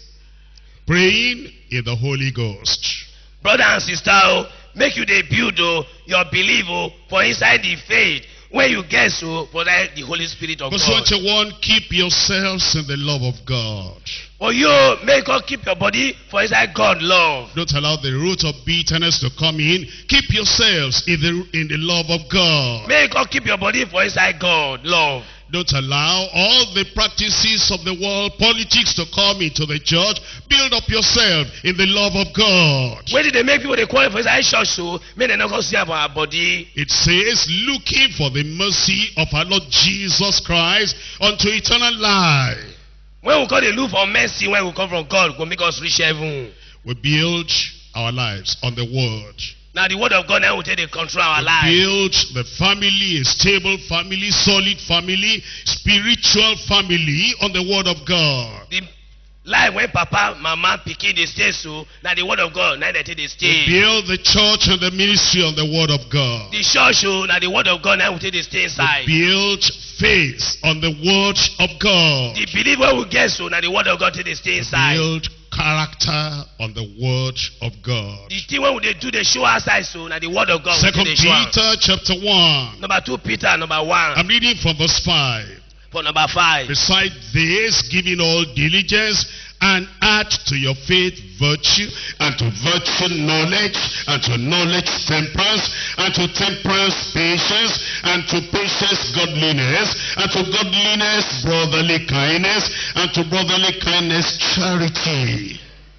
praying in the Holy Ghost. Brother and sister, oh, make you dey build oh, your belief oh, for inside the faith. When you get so, for that the Holy Spirit of Verse God. twenty-one, keep yourselves in the love of God. For you, make God keep your body for inside God love. Don't allow the root of bitterness to come in. Keep yourselves in the, in the love of God. Make God keep your body for inside God love. Don't allow all the practices of the world, politics to come into the church. Build up yourself in the love of God. When did they make people they call it for inside church so, may they not go see about our body. It says, looking for the mercy of our Lord Jesus Christ unto eternal life. When we call the look for mercy, when we come from God, go make us reach heaven. We build our lives on the word. Now the word of God now will take the control of our We life. build the family, a stable family, solid family, spiritual family on the word of God. The life when papa, mama, pikin they stay so, now the word of God, now they take they We stay. build the church and the ministry on the word of God. The church so, now the word of God now will take they stay inside. We build faith on the word of God. The belief when we get so, now the word of God take they stay inside. Build character on the word of God. The thing when we dey do they show outside so, now the word of God will Second take they show am. Peter chapter one. Number two Peter, number one. I'm reading from verse five. For number five. Besides this, giving all diligence, and add to your faith virtue, and to virtue knowledge, and to knowledge temperance, and to temperance patience, and to patience godliness, and to godliness brotherly kindness, and to brotherly kindness charity.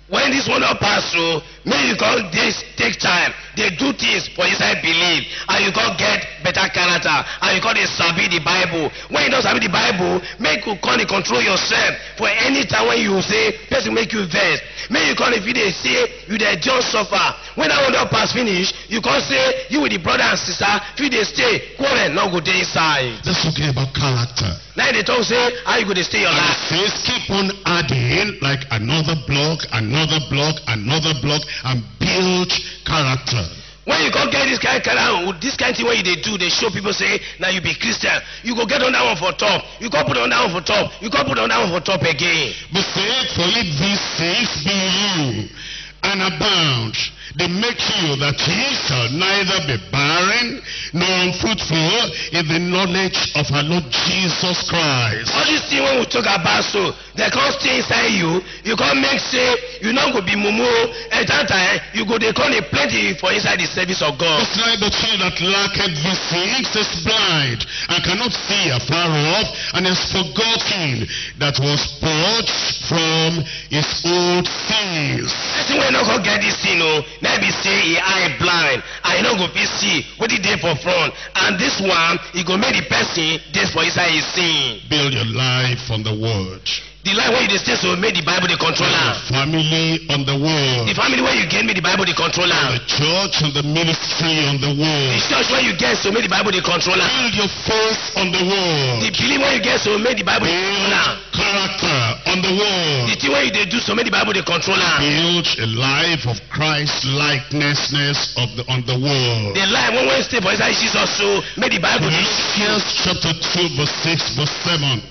when this one don pass through, make you come this take time, dey do things for inside belief, and you come get better character, and you come dey sabi the Bible. When you don sabi the Bible, make you come dey control yourself for any time when you say person make you vex. Make you come if you dey say you dey just suffer. When that one don pass finish, you come say you with the brother and sister, if you dey stay, quarrel no go dey inside. Let's talk about character. Now they talk say how you go dey stay your And life. it says keep on adding like another block, another block, another block, and build character. When you come get this kind of character, this kind of thing when you dey do, they show people say now you be Christian. You go get on that one for top. You go put on that one for top. You go put on that one for top again. But say, for if these things be you and abound, they make you that ye shall neither be barren nor unfruitful in the knowledge of our Lord Jesus Christ. All these things when we talk about, so they come stay inside you. You come make say you not go be mumu. At that time you go they call a plenty for inside the service of God. It's like the tree that lacketh these things is blind and cannot see afar off, and is forgotten that was purged from his old sins. Person wey no go get this thing, oh, now be say he eye blind, and he no go fit see what he dey for front, and this one he go make the person dey for inside his sin. Build your life on the word. The life wey you dey stay so make the Bible dey control am. Family on the word. The family wey you get make the Bible dey control am. The church and the ministry on the word. The church wey you get so make the Bible dey control am. Build your faith on the word. The belief wey you get so make the Bible dey control am. Character on the word. The thing wey you dey do so make the Bible dey control am. Build a life of Christ likenessness of the on the word. The life when we stay for inside Jesus so make the Bible dey. Colossians chapter two verse six verse seven.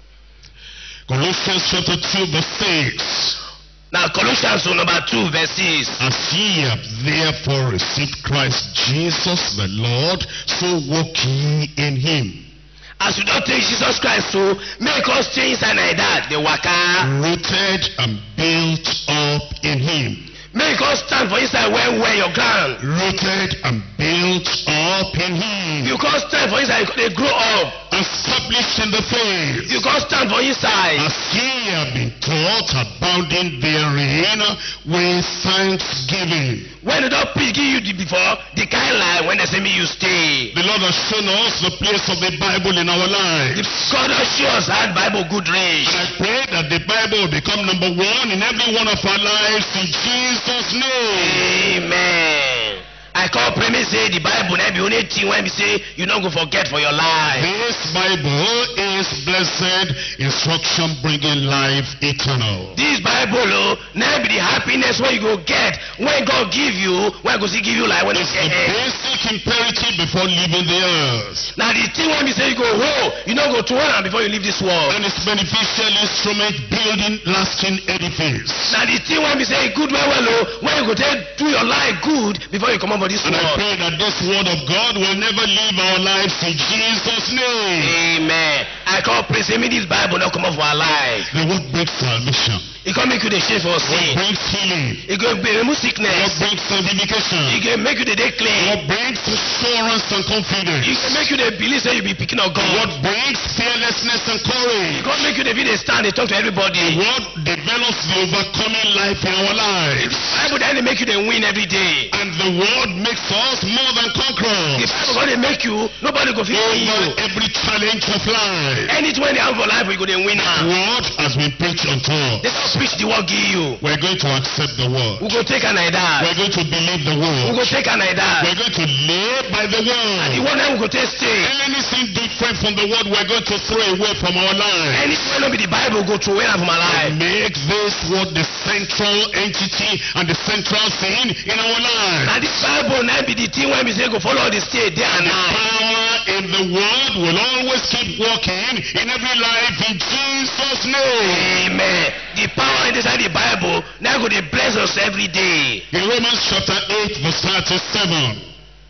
Colossians chapter two verse six. Now Colossians number two verse six. As ye have therefore received Christ Jesus the Lord, so walk ye in him. As you don't take Jesus Christ so make us stay inside like that. The waka. Rooted and built up in him. Make us stand for inside when where your ground. Rooted and built up in him. You can't stand for inside, they grow up. Established in the faith. You can't stand for inside. As ye have been taught, abounding therein with thanksgiving. When they don't preach give you the before, the kind life when they say me you stay. The Lord has shown us the place of the Bible in our lives. God has shown us how Bible good reach. And I pray that the Bible will become number one in every one of our lives in Jesus' name. Amen. I call premise say the Bible na be only thing when we say you not go forget for your life. This Bible is blessed instruction bringing life eternal. This Bible oh, now be the happiness when you go get when God give you, when God give you life when it's the basic imperative before leaving the earth. Now the thing when we say you go hold, you not go to one before you leave this world. And it's beneficial instrument building lasting edifice. Now the thing when we say good well well oh, when you go take do your life good before you come up for this and world. I pray that this word of God will never leave our lives in Jesus' name. Amen. I call praise me this Bible not come up for our life. The word brings salvation. It can make you the shame for sin. It brings healing. It can remove sickness. It brings sanctification. It can make you the day clean. It brings assurance and confidence. It can make you the believe that you be picking of God. What brings fearlessness and courage. It can make you the be the stand and talk to everybody. What develops the overcoming life in our lives. The Bible then make you the win every day. And the word makes us more than conquerors. The Bible gonna make you nobody go feel you. Over every challenge of life. Anything when they have for life we go the win. The word has been preached unto us. They don't preach the word give you. We're going to accept the word. We go take an idea. We're going to believe the word. We go take an idea. We're going to live by the word. And the one that we go take stay. Anything different from the word we're going to throw away from our lives. Anything when not be the Bible go throw away from our life. Make this word the central entity and the central thing in our lives. And this Bible now be the thing when we say go follow the state day and The night. power in the word will always keep working in every life in Jesus' name. Amen. The power inside the Bible now go dey bless us every day. In Romans chapter eight verse thirty-seven.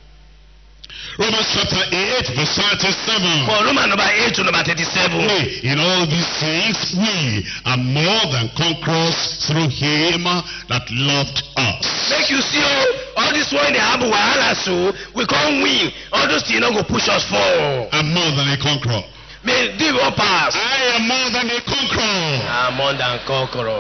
Romans chapter eight verse thirty-seven. For Roman number eight to number thirty-seven. In all these things we are more than conquerors through him that loved us. Make you see oh, all this one they have wahala so we can't win. All those things not go push us forward. I'm more than a conqueror. May give up pass. I am more than a conqueror. I'm more than conqueror. I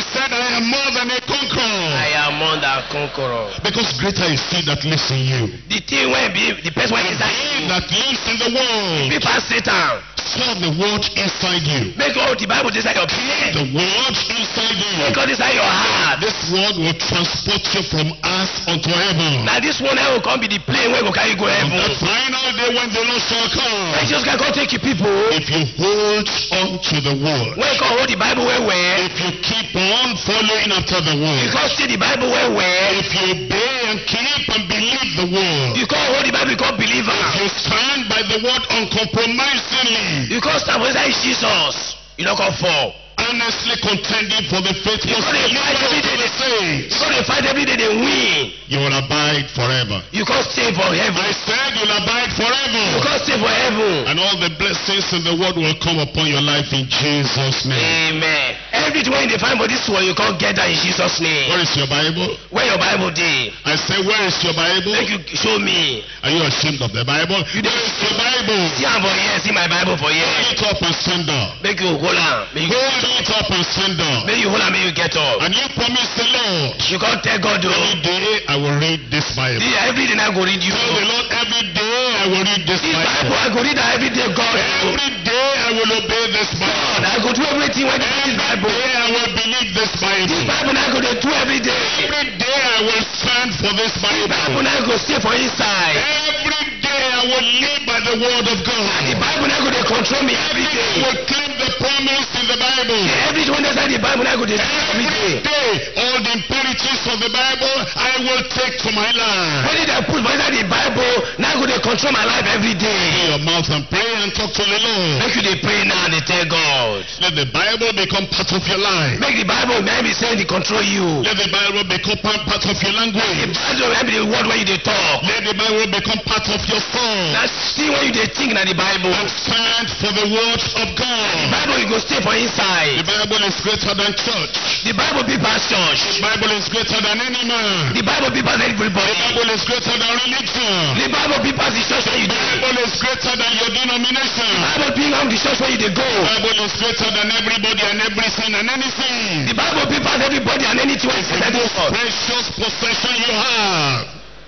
said, I am more than a conqueror. I am more than a conqueror. Because greater is he that lives in you. The thing when be the person when inside He you. that lives in the world. People Satan. Saw the word inside you. Make all the Bible inside your brain. The word inside you. Make all inside your heart. This word will transport you from earth unto heaven. Now this one will come be the plane where go carry go On heaven. the final day when the Lord shall come. Jesus can go take you people. If you hold on to the word. When you can hold the Bible well well. If you keep on following after the word. You can see the Bible well well. If you obey and keep and believe the word. You can hold the Bible, you can believe If her. you stand by the word uncompromisingly. You can stand beside Jesus. You don't come fall. Earnestly contending for the faith You of go dey fight every day. the saints. You go dey fight every day, they win. You will abide forever. You can stay for heaven. I said you'll abide You forever. can stay for heaven. And all the blessings in the world will come upon your life in Jesus' name. Amen. Everything when they find for this one, you can't get that in Jesus' name. Where is your Bible? Where your Bible day? I say, where is your Bible? Make you show me. Are you ashamed of the Bible? You Where is your Bible? See am for here, see my Bible for Hold here. it up and stand up. Make you hold am. Make you, Hold it up and stand up. make you hold am, make you get up. And you promise the Lord, You can't tell God though. every day I will read this Bible. See, every day I go read you. Tell the Lord, every day I will read this This Bible Bible. I go read am every day, God. Every day I will obey this God, Bible. I go do everything when you read this Every Bible. day I will believe this This Bible. Bible I go dey do every day. Every day I will stand for this This Bible Bible. I go stay for inside. Every day I will live by the word of The God. Bible I go dey control me every I day. will claim the promise in the Bible. Everything when inside the Bible I go dey do every Every day. day, all the imperatives of the Bible I will take to my life. When they put for inside the Bible, now I go dey control my life every Open day. your mouth and pray and talk to the Lord. Make you dey pray now and dey tell God. Let the Bible become part of your life. Make the Bible may be saying dey control you. Let the Bible become part part of your The language. Bible may be the word when you dey talk. Let the Bible become part of your thought. Na see when you dey think na the Bible. And stand for the word of The God. Bible you go stay for The inside. Bible is greater than church. The Bible be past church. The Bible is greater than any man. The Bible be past The everybody. Bible is greater than religion. The Bible be past the church where you The dey. Bible is greater than your denomination. The Bible be am the church where you dey go. The Bible is greater than everybody and everything and anything. The Bible be past everybody and anything wey The inside this most world. precious possession you have.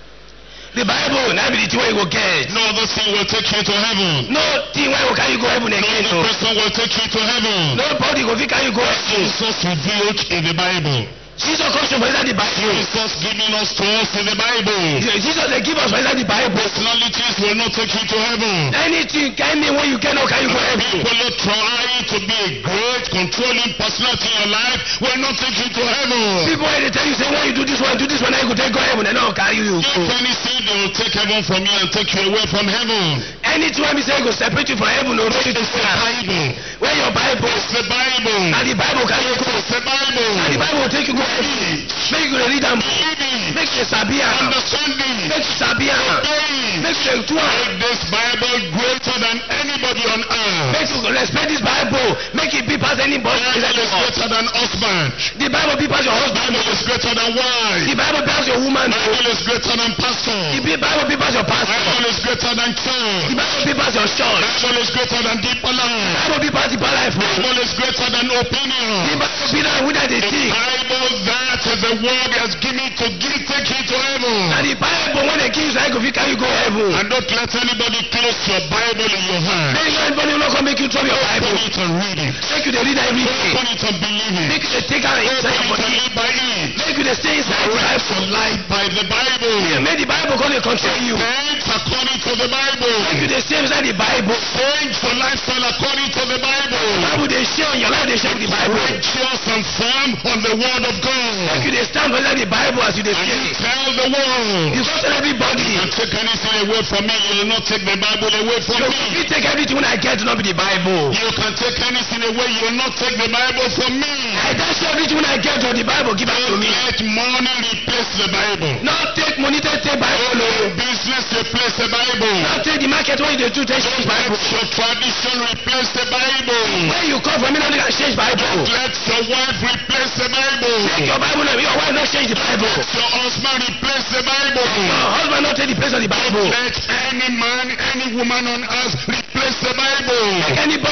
The Bible na be the thing wey you go get. No other thing will take you to heaven. No thing wey go carry you go heaven No again other o. person will take you to heaven. Nobody go fit carry you go heaven. Jesus revealed in the Bible. Jesus come show for inside the Bible. Jesus giving us to us in the Bible. Jesus dey give us for inside the Bible. Personalities will not take you to heaven. Anything kind name wey you get no carry you go heaven. People who try to be a great controlling personality in your life will not take you to heaven. People wey dey tell you say when you do this one do this one na you go take go heaven dem no carry you If go. anything, they will take heaven from you and take you away from heaven. Anything wey be say go separate you from heaven o road you to It's the see am. Bible. Where your Bible It's the Bible. na the Bible carry you go. It's the Bible. Na the Bible go take you go heaven. Make you dey read am. Believe it. Make you sabi am. Understand it. Make you sabi am. Obey it. Make you dey do am. Make this Bible greater than anybody on earth. Make you respect this Bible. Make it be past anybody inside Bible the is world. greater than husband. The Bible be past your husband. Bible is greater than wife. The Bible be past your woman. Bible is greater than pastor. The Bible be past your pastor. Bible is greater than The church. Bible be past your church. Bible is greater than deeper The life. Bible be past the life. The Bible is greater than opinion. Bible be that without the The thing. Bible that the word has given to give, take you to heaven. And the Bible when they give you, I go fit carry you go heaven. And don't let anybody close your Bible in your hand. Make anybody no come make you drop your Bible. Open it and read it. Make you dey read every day. Open it and believe it. Make you dey take out inside your Open it and body. live by it. Make you dey stay inside your Life life. for life by the Bible. Make the Bible come dey control you. Saints according to the Bible. Make you dey stay inside the Bible. Saints for lifestyle according to the Bible. Bible dey share your life dey share with the Bible. Righteous and firm on the word of Make God. you dey stand beside the Bible as you dey And you stay. tell the world. You go tell everybody. You take anything away from me, you will not take the Bible away from You me. fit take everything when I get to not be the Bible. You can take anything away, you will not take the Bible from me. I dash you everything when I get to the Bible give it to Don't me. let money replace the Bible. Not take money take take Bible Don't o. let business replace the Bible. Not take the market when you dey do take change Don't Bible. let your tradition replace the Bible. Where you come from, you no dey change Bible. Let your wife replace the Bible. Take your Bible now, your wife no change the Bible. Your husband replace the Bible. Your husband no take the place of the Bible. Let any man, any woman on earth replace the Bible. Anybody when they this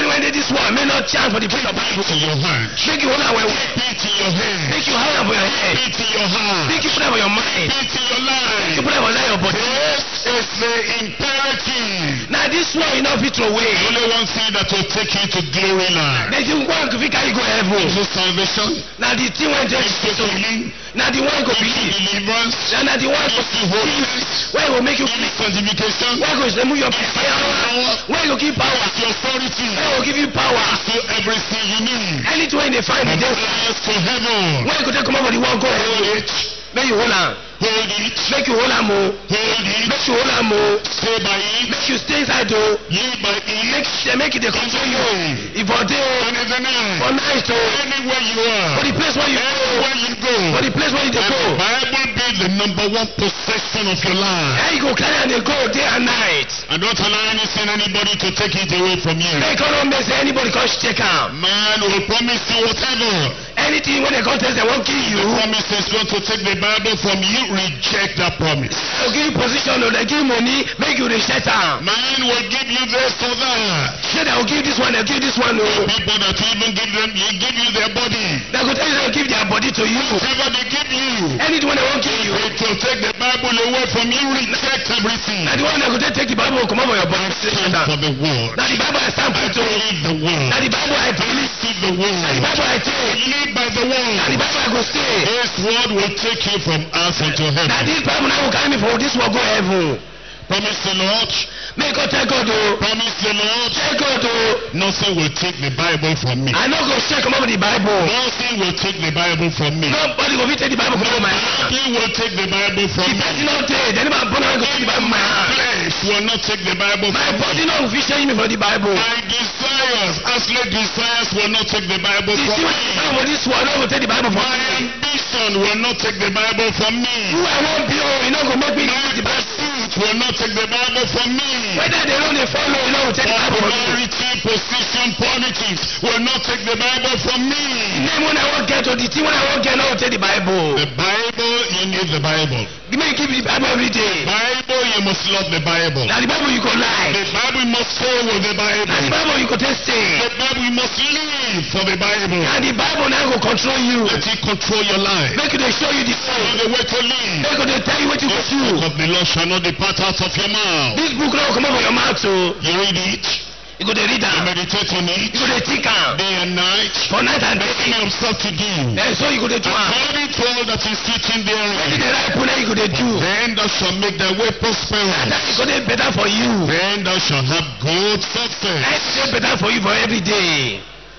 one may not chance for the praise of Bible. To your hand. Make you hold on well. Keep it in your hand. Make you hold on for your head. Keep it in your heart. Make you put it on your mind. Keep it in your Make life. you put it on your body. This is the imperative. Now this one you not fit throw away. Only one thing that will take you to glory land. There's the one to fit carry go heaven. Is salvation? Now the thing when take Is to healing? now the one go Is to believe. deliverance? Now now the one go Is to holiness? where will make you Is sanctification? where go remove your power. Power? Where go give power. Is to authority? Where will give you power. To everything you need. Anything they find From in there. earth to heaven. Where go take come over the one go Hold heaven. it. Make you hold on. Hold it. Make you hold on more. Hold it. Make you hold on more. Stay by it. Make you stay inside though. Live by it. Make they make it they control you. If for day And in the night. for night oh. Anywhere you are. For the place where you go. Anywhere you go. For the place where you dey Let go. the Bible be the number one possession of your life. There you go carry and they go day and night. And don't allow anything, anybody to take it away from you. Make no make say anybody come check am. Man will promise you whatever. Anything when they come test they won't kill you. The promise is going to take the Bible from you. Reject that promise. They will give you position or they give you money make you reject am. Man will give you this or that. Say they will give this one they give this one oh. People that even give them, you give you their body. They go tell you they will give their body to you. Whatever they give you, Anything when they won't give you. it will take the Bible away from you. Reject everything. Now the one they go take the Bible come over your body. Stand for the word. Now the Bible I stand for it oh. Believe the word. Now the Bible I believe. Receive the word. Now the Bible I take. Live by the Now word. the Bible I go stay. This word will take you from earth into Now heaven. this Bible now will carry me for this will go heaven. Promise the Lord. Make God tell God oh. Promise the Lord. Tell God oh. Nothing will take the Bible from me. I no go share come over the Bible. Nothing will take the Bible from me. Nobody go fit take the Bible come over my hand. Nothing will take the Bible from The me. person not take. Then my brother go take the Bible in my hand. Flesh will not take the Bible My from me. body no fit share me for the Bible. My desires, earthly desires will not take the Bible The from thing me. wey I for this one no go take the Bible from My me. ambition will not take the Bible from me. Who I wan be oh, e no go make me My take the Bible. pursuit will not take the Bible from me. Whether they no dey follow, e no go take the Bible from me. Popularity, position, politics will not take the Bible from me. The name when I wan get or the thing when I wan get no go take the Bible. The Bible, you need the Bible. Give me give me the Bible every day. Bible, you must love the Bible. Na the Bible you go lie. The Bible must stay with the Na the Bible. Bible you go take stay. The Bible you must live for the Bible. Na the Bible na go control you. Let it control your life. Make it dey show you the Know way. the way to live. Make it dey tell you wetin to The do. book of the Lord shall not depart out of your mouth. This book no go come out from your mouth o. You read it, You go dey read you am. meditate on it, You go dey think am. day and night. For night and Make day. yourself to do. And so you go dey do am. According to all that is written Wetin therein. dey right put you go dey do. Then thou shalt make thy way And prosperous. that is go dey better for you. Then thou shalt have good And success. it dey better for you for every day.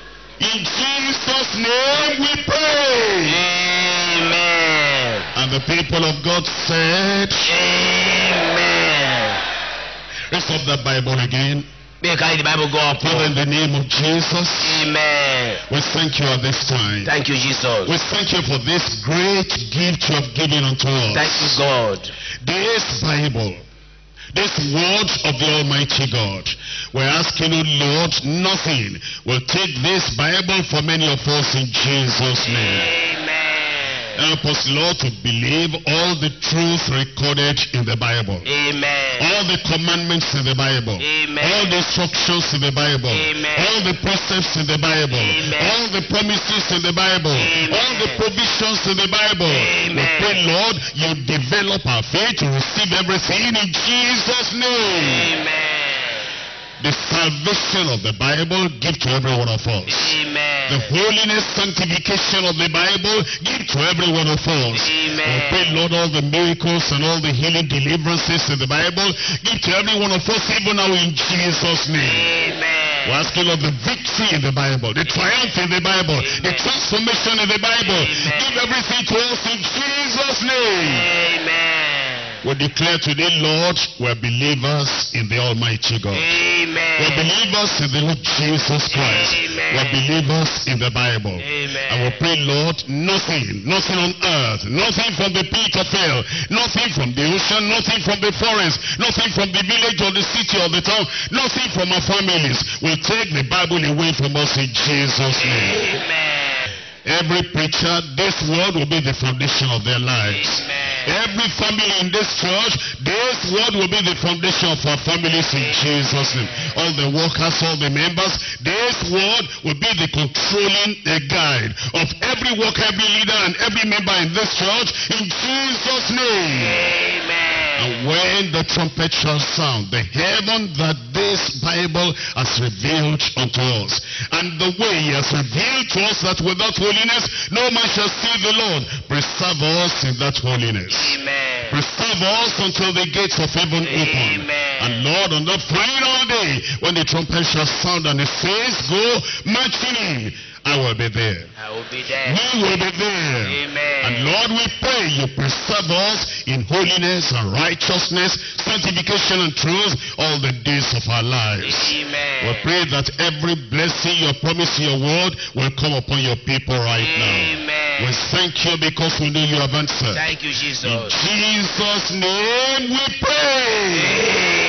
In Jesus' name we pray. Amen. And the people of God said, Amen. raise up that Bible again. May you carry the Bible go up. Father, in the name of Jesus, Amen. we thank you at this time. Thank you, Jesus. We thank you for this great gift you have given unto us. Thank you, God. This Bible, this word of the Almighty God. We're asking you, Lord, nothing will take this Bible from any of us in Jesus' name. Amen. Help us, Lord, to believe all the truth recorded in the Bible. Amen. All the commandments in the Bible. Amen. All the instructions in the Bible. Amen. All the precepts in the Bible. Amen. All the promises in the Bible. Amen. All the provisions in the Bible. We Amen. pray, Lord, you develop our faith to receive everything in Jesus' name. Amen. The salvation of the Bible, give to every one of us. Amen. The holiness, sanctification of the Bible, give to every one of us. Amen. We pray, Lord, all the miracles and all the healing deliverances in the Bible, give to every one of us, even now in Jesus' name. Amen. We're asking, Lord, the victory in the Bible, the triumph in the Bible, Amen. the transformation in the Bible. Amen. Give everything to us in Jesus' name. Amen. We declare today, Lord, we're believers in the Almighty God. Amen. We're believers in the Lord Jesus Christ. Amen. We're believers in the Bible. Amen. And we pray, Lord, nothing, nothing on earth, nothing from the pit of hell, nothing from the ocean, nothing from the forest, nothing from the village or the city or the town, nothing from our families will take the Bible away from us in Jesus' name. Amen. Every preacher, this word will be the foundation of their lives. Amen. Every family in this church, this word will be the foundation of our families in Jesus' name. All the workers, all the members, this word will be the controlling the guide of every worker, every leader, and every member in this church in Jesus' name. Amen. And when the trumpet shall sound, the heaven that this Bible has revealed unto us, and the way he has revealed to us that without holiness no man shall see the Lord, preserve us in that holiness. Amen. Preserve us until the gates of heaven open. Amen. And Lord, on that final day, when the trumpet shall sound and it says, go marching in, I will be there. I will be there. We will be there. Amen. And Lord, we pray you preserve us in holiness and righteousness, sanctification and truth all the days of our lives. Amen. We pray that every blessing you promise in your word will come upon your people right now. Amen. We thank you because we know you have answered. Thank you, Jesus. In Jesus' name we pray. Amen.